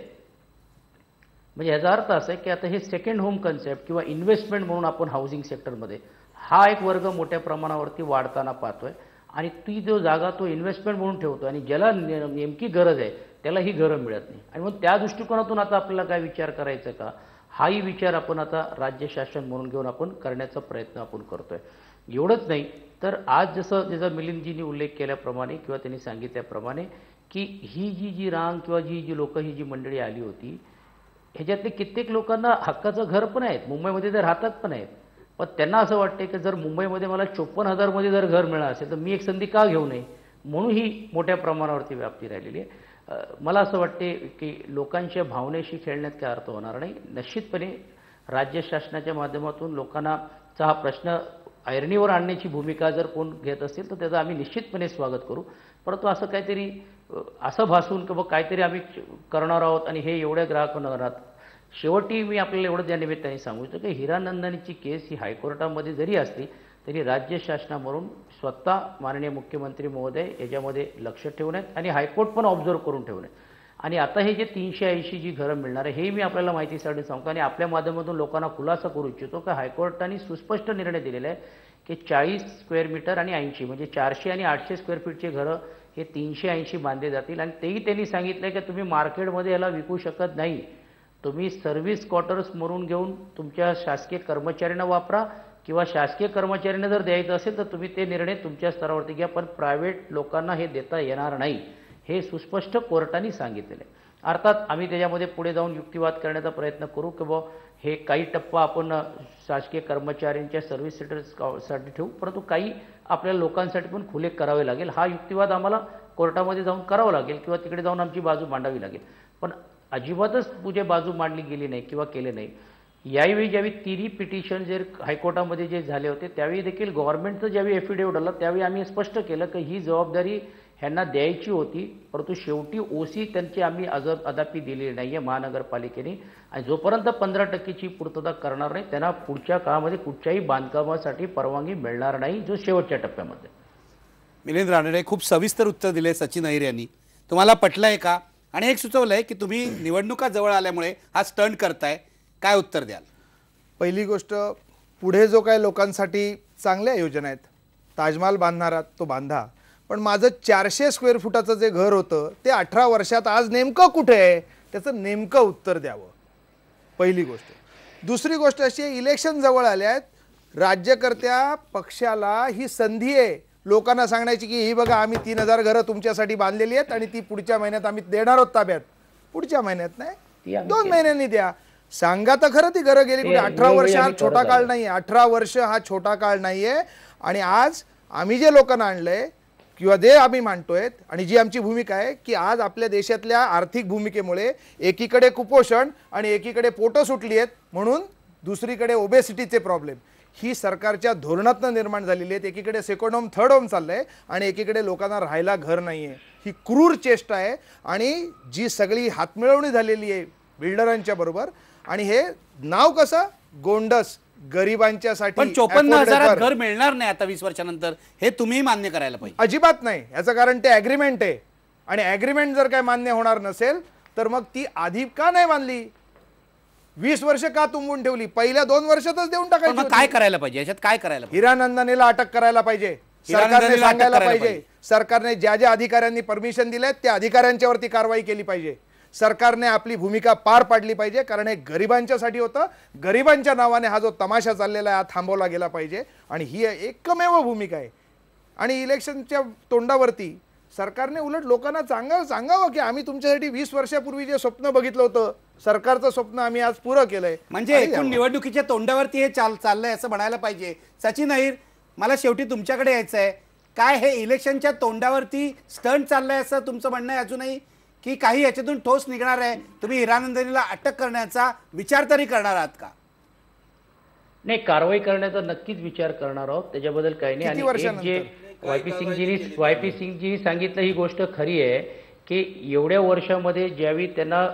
म्हणजे याचा अर्थ असा आहे की आता हे सेकंड होम कन्सेप्ट किंवा इन्व्हेस्टमेंट म्हणून आपण हाऊसिंग सेक्टरमध्ये हा एक वर्ग मोठ्या प्रमाणावरती वाढताना पाहतोय आणि ती जो जागा तो इन्व्हेस्टमेंट म्हणून ठेवतो आणि ज्याला नेमकी गरज आहे त्याला ही घरं मिळत नाही. आणि मग त्या दृष्टिकोनातून आता आपल्याला काय विचार करायचा का, हाही विचार आपण आता राज्य शासन म्हणून घेऊन आपण करण्याचा प्रयत्न आपण करतोय. एवढंच नाही तर आज जसं ज्याचा मिलिंदजींनी उल्लेख केल्याप्रमाणे किंवा त्यांनी सांगितल्याप्रमाणे की ही जी रांग किंवा जी लोक ही जी मंडळी आली होती ह्याच्यातले कित्येक लोकांना हक्काचं घर पण आहेत, मुंबईमध्ये ते राहतात पण आहेत, पण त्यांना असं वाटते की जर मुंबईमध्ये मला 54,000मध्ये जर घर मिळालं असेल तर मी एक संधी का घेऊ नये, म्हणून ही मोठ्या प्रमाणावरती व्याप्ती राहिलेली आहे. मला असं वाटते की लोकांच्या भावनेशी खेळण्यात काय अर्थ होणार नाही. निश्चितपणे राज्य शासनाच्या माध्यमातून लोकांनाचा हा प्रश्न ऐरणीवर आणण्याची भूमिका जर कोण घेत असेल तर त्याचं आम्ही निश्चितपणे स्वागत करू. परंतु असं काहीतरी असं भासून की काहीतरी आम्ही करणार आहोत आणि हे एवढ्या ग्राहक होणार आहात. शेवटी मी आपल्याला एवढं त्या निमित्ताने सांगू इच्छितो की हिरानंदानीची केस ही हायकोर्टामध्ये जरी असली तरी राज्य शासनावरून स्वतः माननीय मुख्यमंत्री महोदय याच्यामध्ये लक्ष ठेवून आहेत आणि हायकोर्ट पण ऑब्झर्व करून ठेवून आहेत. आणि आता हे जे 380 जी घरं मिळणार आहे हे मी आपल्याला माहितीसाठी सांगतो आणि आपल्या माध्यमातून लोकांना खुलासा करू इच्छितो की हायकोर्टाने सुस्पष्ट निर्णय दिलेला आहे की 40 स्क्वेअर मीटर आणि 80 म्हणजे 400 आणि 800 स्क्वेअर फीटचे घरं हे 380 बांधले जातील. आणि तेही त्यांनी सांगितलं की तुम्ही मार्केटमध्ये याला विकू शकत नाही, तुम्ही सर्व्हिस क्वार्टर्स म्हणून घेऊन तुमच्या शासकीय कर्मचाऱ्यांना वापरा किंवा शासकीय कर्मचाऱ्यांना जर द्यायचं असेल तर तुम्ही ते निर्णय तुमच्या स्तरावरती घ्या, पण प्रायव्हेट लोकांना हे देता येणार नाही, हे सुस्पष्ट कोर्टाने सांगितलेलं आहे. अर्थात आम्ही त्याच्यामध्ये पुढे जाऊन युक्तिवाद करण्याचा प्रयत्न करू की बुवा हे काही टप्पा आपण शासकीय कर्मचाऱ्यांच्या सर्व्हिस सेंटर्ससाठी ठेवू, परंतु काही आपल्या लोकांसाठी पण खुले करावे लागेल. हा युक्तिवाद आम्हाला कोर्टामध्ये जाऊन करावा लागेल किंवा तिकडे जाऊन आमची बाजू मांडावी लागेल. पण अजिबातच तुझे बाजू मांडली गेली नाही किंवा केले नाही. यावेळी ज्यावेळी तिन्ही पिटिशन जे हायकोर्टामध्ये जे झाले होते त्यावेळी देखील गव्हर्नमेंटचं ज्यावेळी एफिडेव्हिट आलं त्यावेळी आम्ही स्पष्ट केलं की ही जबाबदारी ह्यांना द्यायची होती, परंतु शेवटी OC त्यांची आम्ही अदापी दिलेली नाही आहे महानगरपालिकेने आणि जोपर्यंत 15%ची पूर्तता करणार नाही त्यांना पुढच्या काळामध्ये कुठच्याही बांधकामासाठी परवानगी मिळणार नाही, जो शेवटच्या टप्प्यामध्ये. मिलिंद रानडे खूप सविस्तर उत्तर दिले सचिन अहिर यांनी. तुम्हाला पटलं आहे का? आणि एक सुचवलं आहे की तुम्ही निवडणुका जवळ आल्यामुळे हा स्टंट करताय, काय उत्तर द्याल? पहिली गोष्ट, पुढे जो काय लोकांसाठी चांगल्या योजना आहेत, ताजमहाल बांधणारा तो बांधा, पण माझं 400 स्क्वेअर फुटाचं जे घर होतं ते 18 वर्षात आज नेमकं कुठे आहे त्याचं नेमकं उत्तर द्यावं, पहिली गोष्ट. दुसरी गोष्ट अशी आहे, इलेक्शन जवळ आले आहेत, राज्यकर्त्या पक्षाला ही संधी आहे लोकांना सांगण्याची की ही बघा आम्ही 3,000 घरं तुमच्यासाठी बांधलेली आहेत आणि ती पुढच्या महिन्यात आम्ही देणार आहोत ताब्यात. पुढच्या महिन्यात नाही, 2 महिन्यांनी द्या. सांगा तर खरं ती घरं गेली कुठे. 18 वर्ष हा छोटा काळ नाही, 18 वर्ष हा छोटा काळ नाहीये. आणि आज आम्ही जे लोकांना आणलंय किंवा जे आम्ही मांडतोय आणि जी आमची भूमिका आहे की आज आपल्या देशातल्या आर्थिक भूमिकेमुळे एकीकडे कुपोषण आणि एकीकडे पोटं सुटली आहेत, म्हणून दुसरीकडे ओबेसिटीचे प्रॉब्लेम, ही सरकारच्या धोरणातनं निर्माण झालेली आहेत. एकीकडे सेकंड होम थर्ड होम चाललंय आणि एकीकडे लोकांना राहायला घर नाही आहे. ही क्रूर चेष्टा आहे आणि जी सगळी हातमिळवणी झालेली आहे बिल्डरांच्या बरोबर. आणि हे नाव कसं गोंडस गरिबांच्यासाठी. पण 54,000 घर मिळणार नाही आता 20 वर्षानंतर, हे तुम्ही मान्य करायला पाहिजे. अजिबात नाही. याचं कारण ते ॲग्रीमेंट आहे आणि ॲग्रीमेंट जर काय मान्य होणार नसेल तर मग ती आधी का नाही बांधली, 20 वर्ष का तुंबून ठेवली, पहिल्या 2 वर्षातच देऊन टाकायची. मग काय करायला पाहिजे याच्यात, काय करायला पाहिजे? हिरानंदानीला अटक करायला पाहिजे. सरकारने सांगायला पाहिजे, सरकारने ज्या ज्या अधिकाऱ्यांनी परमिशन दिले त्या अधिकाऱ्यांच्यावरती कारवाई केली पाहिजे. सरकारने आपली भूमिका पार पाडली पाहिजे, कारण हे गरिबांच्यासाठी होतं. गरिबांच्या नावाने हा जो तमाशा चाललेला आहे हा थांबवला गेला पाहिजे आणि ही एकमेव भूमिका आहे. आणि इलेक्शनच्या तोंडावरती सरकारने उलट लोकांना सांगावं की आम्ही तुमच्यासाठी 20 वर्षापूर्वी जे स्वप्न बघितलं होतं, सरकारचं स्वप्न आम्ही आज पुरं केलंय. म्हणजे एकूण निवडणुकीच्या तोंडावरती हे चाललंय असं म्हणायला पाहिजे. सचिन अहिर, मला शेवटी तुमच्याकडे यायचं आहे. काय हे इलेक्शनच्या तोंडावरती स्टंट चाललंय असं तुमचं म्हणणं आहे अजूनही, की काही याच्यातून ठोस निघणार आहे? तुम्ही हिरानंदानीला अटक करण्याचा विचार तरी करणार आहात का? नाही, कारवाई करण्याचा नक्कीच विचार करणार आहोत, त्याच्याबद्दल काही नाही. आणि जे वाय पी सिंगजींनी सांगितलं ही गोष्ट खरी आहे की एवढ्या वर्षामध्ये ज्यावेळी त्यांना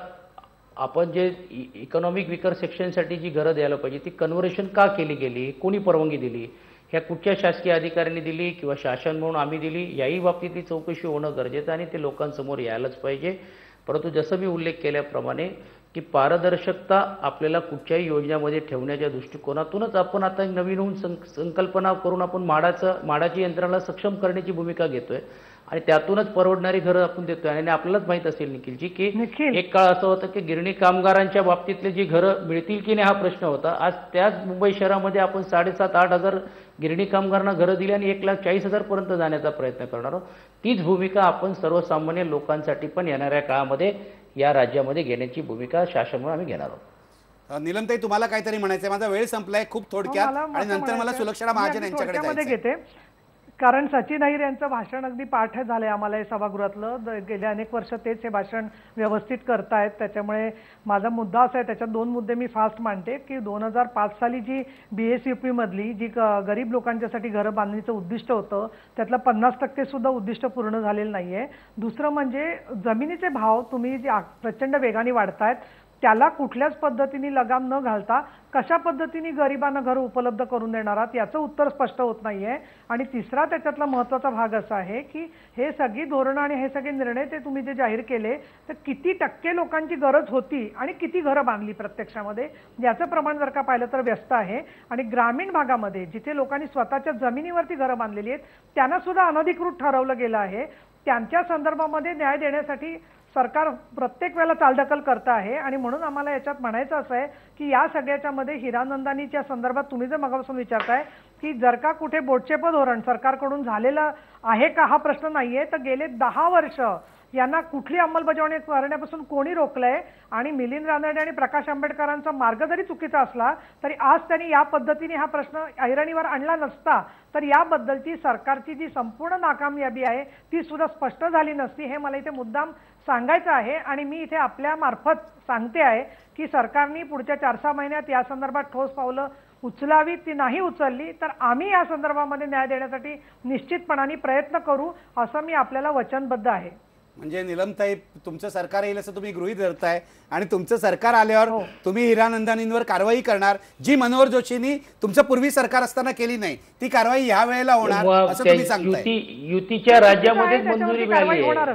आपण जे इकॉनॉमिक विकर सेक्शनसाठी जी घरं द्यायला पाहिजे ती कन्व्हर्शन का केली गेली, कोणी परवानगी दिली, ह्या कुठच्या शासकीय अधिकाऱ्यांनी दिली किंवा शासन म्हणून आम्ही दिली, याही बाबतीतली चौकशी होणं गरजेचं आणि ते लोकांसमोर यायलाच पाहिजे. परंतु जसं मी उल्लेख केल्याप्रमाणे की पारदर्शकता आपल्याला कुठच्याही योजनेमध्ये ठेवण्याच्या दृष्टिकोनातूनच आपण आता नवीन संकल्पना करून आपण माडाची यंत्रणा सक्षम करण्याची भूमिका घेतोय आणि त्यातूनच परवडणारी घरं आपण देतोय. आणि आपल्यालाच माहित असेल निखिलजी की एक काळ असं होतं की गिरणी कामगारांच्या बाबतीतले जी घरं मिळतील की नाही हा प्रश्न होता. आज त्याच मुंबई शहरामध्ये आपण 7,500-8,000 हजार गिरणी कामगारांना घरं दिली आणि 1,40,000 पर्यंत जाण्याचा प्रयत्न करणार आहोत. तीच भूमिका आपण सर्वसामान्य लोकांसाठी पण येणाऱ्या काळामध्ये या राज्यामध्ये घेण्याची भूमिका शासन म्हणून आम्ही घेणार आहोत. नीलमताई, तुम्हाला काहीतरी म्हणायचंय? माझा वेळ संपलाय खूप थोडक्यात आणि नंतर मला सुलक्षणा महाजन यांच्याकडे घेते. कारण सचिन अहिर यांचं भाषण अगदी पाठ झालंय आम्हाला हे सभागृहातलं. गेले अनेक वर्ष तेच हे भाषण व्यवस्थित करतायत. त्याच्यामुळे माझा मुद्दा असा आहे, त्याच्यात 2 मुद्दे मी फास्ट मांडते की 2005 साली जी BSUP मधली जी गरीब लोकांच्यासाठी घरं बांधणीचं उद्दिष्ट होतं त्यातलं 50% सुद्धा उद्दिष्ट पूर्ण झालेलं नाहीये. दुसरं म्हणजे जमिनीचे भाव तुम्ही जे प्रचंड वेगाने वाढतायत त्याला कुठल्याच पद्धतीने लगाम न घालता कशा पद्धतीने गरिबांना घर उपलब्ध करून देणार आहात याचं उत्तर स्पष्ट होत नाहीये. आणि तिसरा त्याच्यातला महत्त्वाचा भाग असा आहे की हे सगळी धोरणं आणि हे सगळे निर्णय ते तुम्ही जे जाहीर केले तर किती टक्के लोकांची गरज होती आणि किती घरं बांधली प्रत्यक्षामध्ये याचं प्रमाण जर का पाहिलं तर व्यस्त आहे. आणि ग्रामीण भागामध्ये जिथे लोकांनी स्वतःच्या जमिनीवरती घरं बांधलेली आहेत त्यांना सुद्धा अनधिकृत ठरवलं गेलं आहे. त्यांच्या संदर्भामध्ये न्याय देण्यासाठी सरकार प्रत्येक वेळेला चालढकल करत आहे. आणि म्हणून आम्हाला याच्यात म्हणायचं असं आहे की या सगळ्याच्या मध्ये हिरानंदानीच्या संदर्भात तुम्ही जर मगापासून विचारताय की जर का कुठे बोटचेप धोरण सरकारकडून झालेलं आहे का हा प्रश्न नाहीये, तर गेले 10 वर्ष यांना कुठली अंमलबजावणी करण्यापासून कोणी रोखलंय. आणि मिलिंद रानडे आणि प्रकाश आंबेडकरांचा मार्ग जरी चुकीचा असला तरी आज त्यांनी या पद्धतीने हा प्रश्न ऐरणीवर आणला नसता तर याबद्दलची सरकारची जी संपूर्ण नाकामयाबी आहे ती सुद्धा स्पष्ट झाली नसती. हे मला इथे मुद्दाम सांगायचं आहे. आणि मी इथे आपल्या मार्फत सांगते आहे की सरकारने पुढच्या 4-6 महिन्यात या संदर्भात ठोस पावलं उचलावी. ती नाही उचलली तर आम्ही या संदर्भामध्ये न्याय देण्यासाठी निश्चितपणाने प्रयत्न करू असं मी आपल्याला वचनबद्ध आहे. म्हणजे नीलमताई, तुमचं सरकार येईल असं तुम्ही गृहीत धरताय आणि तुमचं सरकार आल्यावर तुम्ही हिरानंदानींवर कारवाई करणार, जी मनोहर जोशींनी तुमचं पूर्वी सरकार असताना केली नाही ती कारवाई ह्या वेळेला होणार असं तुम्ही सांगताय. युतीच्या राज्यामध्येच मंजुरी मिळाली आहे.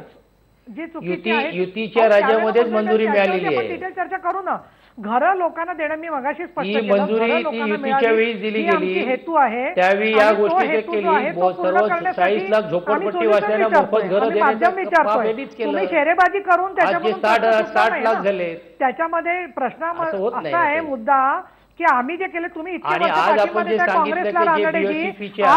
युतीच्या राज्यामध्येच मंजुरी मिळालेली आहे. डिटेल चर्चा करू ना. घरं लोकांना देणं मी मगाशी स्पष्ट केलं. मंजुरी युतीच्या वेळी दिली गेली हेतू आहे. त्यावेळी या गोष्टी केली. सर्व 40 लाख झोपडपट्टी वासियांना मोफत घरं देण्याची तुम्ही शेरेबाजी करून त्याच्यामध्ये 60 लाख झाले. त्याच्यामध्ये प्रश्न असा आहे मुद्दा की आम्ही जे केले तुम्ही आणि आज आपण जे सांगितलं की जे BSUPच्या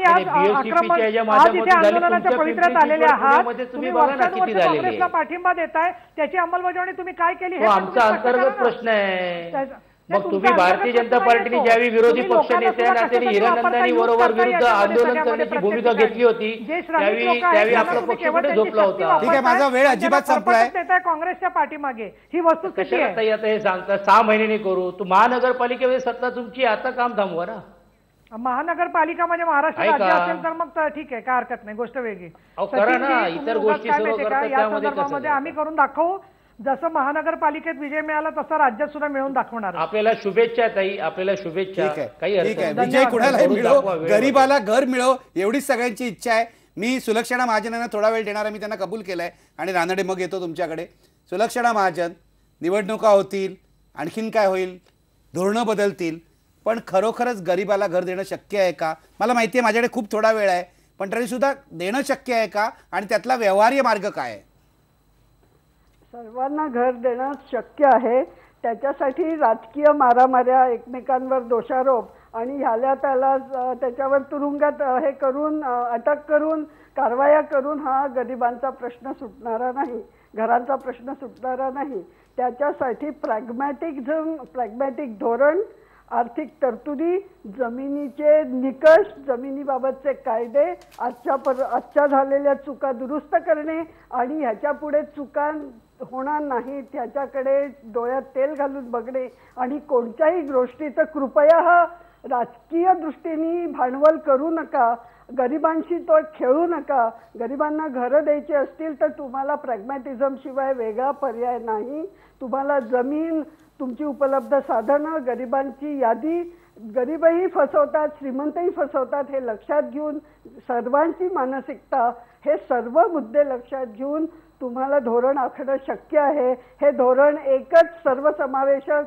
आंदोलनाच्या पवित्र्यात आलेले आहात, तुम्ही काँग्रेसला पाठिंबा देताय, त्याची अंमलबजावणी तुम्ही काय केली हे आमचा अंतर्गत प्रश्न आहे. मग तुम्ही भारतीय जनता पार्टीने ज्यावेळी विरोधी पक्ष नेत्यांना हिरानंदानी बरोबर विरुद्ध आंदोलन करण्याची भूमिका घेतली होती त्यावेळी आपला पक्ष कुठे झोपला होता. ठीक आहे, माझा वेळ अजिबात संपलाय. काँग्रेसच्या पाठीमागे ही वस्तुस्थिती आहे. आता हे सांगता 6 महिन्यांनी करू. तू महानगरपालिकेमध्ये सत्ता तुमची, आता काम थांबवा ना. महानगरपालिका म्हणजे महाराष्ट्र ऐका. राज्य असेल तर मग ठीक आहे, काय हरकत नाही, गोष्ट वेगळी. अहो, करा ना. सचिनजी, इतर तुम्ही गोष्टी काय सर्व माहितीये का, करतात, या त्यामध्ये कसं संदर्भामध्ये करतात? आम्ही करून दाखवू. जसं महानगरपालिकेत विजय मिळाला तसं राज्यात सुद्धा मिळवून दाखवणार. आपल्याला शुभेच्छा ताई, आपल्याला शुभेच्छा. ठीक आहे, काही ठीक आहे. हरकत नाही. विजय कुणालाही करून मिळो, दाखवा वेळेवर. गरीबाला घर मिळो, एवढीच सगळ्यांची इच्छा आहे. मी सुलक्षणा महाजनांना थोडा वेळ देणार आहे, मी त्यांना कबूल केलाय. आणि रानडे मग येतो तुमच्याकडे. सुलक्षणा महाजन, निवडणुका होतील, आणखीन काय होईल, धोरणं बदलतील, पण खरोखरच गरीबाला घर देणं शक्य आहे का? मला माहिती आहे माझ्याकडे खूप थोडा वेळ आहे, पण तरी सुद्धा देणं शक्य आहे का? आणि त्यातला व्यवहार्य मार्ग काय आहे? सर्वांना घर देणं शक्य आहे. त्याच्यासाठी राजकीय मारामाऱ्या, एकमेकांवर दोषारोप आणि ह्याला त्याला त्याच्यावर तुरुंगात हे करून अटक करून कारवाया करून हा गरिबांचा प्रश्न सुटणारा नाही, घरांचा प्रश्न सुटणारा नाही. त्याच्यासाठी प्रॅग्मॅटिक धोरण, आर्थिक तरतुदी, जमिनीचे निकष, जमिनीबाबतचे कायदे, आजच्या झालेल्या चुका दुरुस्त करणे आणि ह्याच्या पुढे चुका होणार नाहीत ह्याच्याकडे डोळ्यात तेल घालून बघणे. आणि कोणत्याही गोष्टीचं कृपया हा राजकीय दृष्टीने भांडवल करू नका, गरिबांशी तो खेळू नका. गरिबांना घरं द्यायची असतील तर तुम्हाला प्रॅग्मॅटिझम शिवाय वेगळा पर्याय नाही. तुम्हाला जमीन, तुमची उपलब्ध साधनं, गरिबांची यादी, गरीबही फसवतात, श्रीमंतही फसवतात, हे लक्षात घेऊन सर्वांची मानसिकता, हे सर्व मुद्दे लक्षात घेऊन तुम्हाला धोरण आखणं शक्य आहे. हे धोरण एकच सर्वसमावेशक,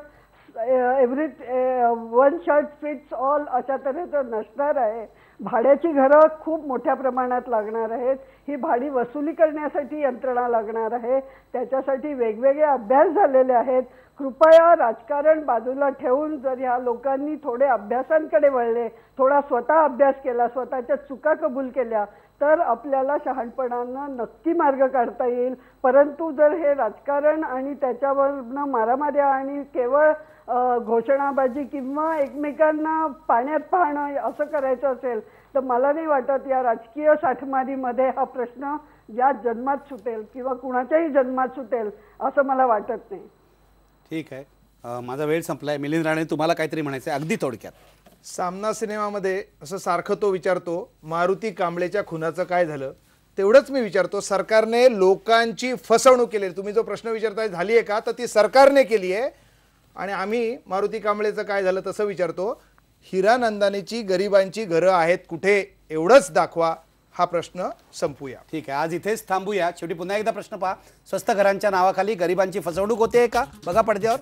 वन शर्ट फिट्स ऑल अशा तऱ्हेचं नसणार आहे. भाड्याची घरं खूप मोठ्या प्रमाणात लागणार आहेत. ही भाडी वसुली करण्यासाठी यंत्रणा लागणार आहे. त्याच्यासाठी वेगवेगळे अभ्यास झालेले आहेत. कृपया राजकारण बाजूला ठेवून जर ह्या लोकांनी थोडे अभ्यासांकडे वळले, थोडा स्वतः अभ्यास केला, स्वतःच्या चुका कबूल केल्या, तर आपल्याला शहाणपणानं नक्की मार्ग काढता येईल. परंतु जर हे राजकारण आणि त्याच्यावरनं मारामाऱ्या आणि केवळ घोषणाबाजी किंवा एकमेकांना पाण्यात पाहणं असं करायचं असेल तर मला नाही वाटत या राजकीय साठमारीमध्ये हा प्रश्न या जन्मात सुटेल किंवा कुणाच्याही जन्मात सुटेल असं मला वाटत नाही. ठीक आहे, माझा वेळ संपलाय. मिलिंद राणे, तुम्हाला काहीतरी म्हणायचं आहे अगदी थोडक्यात. सामना सिनेमामध्ये असं सारखं तो विचारतो, मारुती कांबळेच्या खुनाचं काय झालं? तेवढंच मी विचारतो, सरकारने लोकांची फसवणूक केली. तुम्ही जो प्रश्न विचारताय झाली आहे का, तर ती सरकारने केली आहे. आणि आम्ही मारुती कांबळेचं काय झालं तसं विचारतो. हिरानंदानीची गरिबांची घरं आहेत कुठे, एवढंच दाखवा. हा प्रश्न संपूया. ठीक आहे, आज इथेच थांबूया. शेवटी पुन्हा एकदा प्रश्न पहा, स्वस्त घरांच्या नावाखाली गरिबांची फसवणूक होते का? बघा पडद्यावर.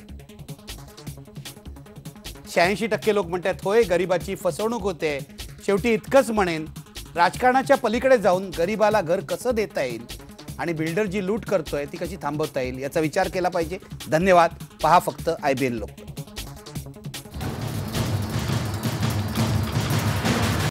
86% लोक म्हणतात होय, गरिबाची फसवणूक होते. शेवटी इतकंच म्हणेन, राजकारणाच्या पलीकडे जाऊन गरिबाला घर कसं देता येईल आणि बिल्डर जी लूट करतोय ती कशी थांबवता येईल याचा विचार केला पाहिजे. धन्यवाद. पहा फक्त IBN लोक.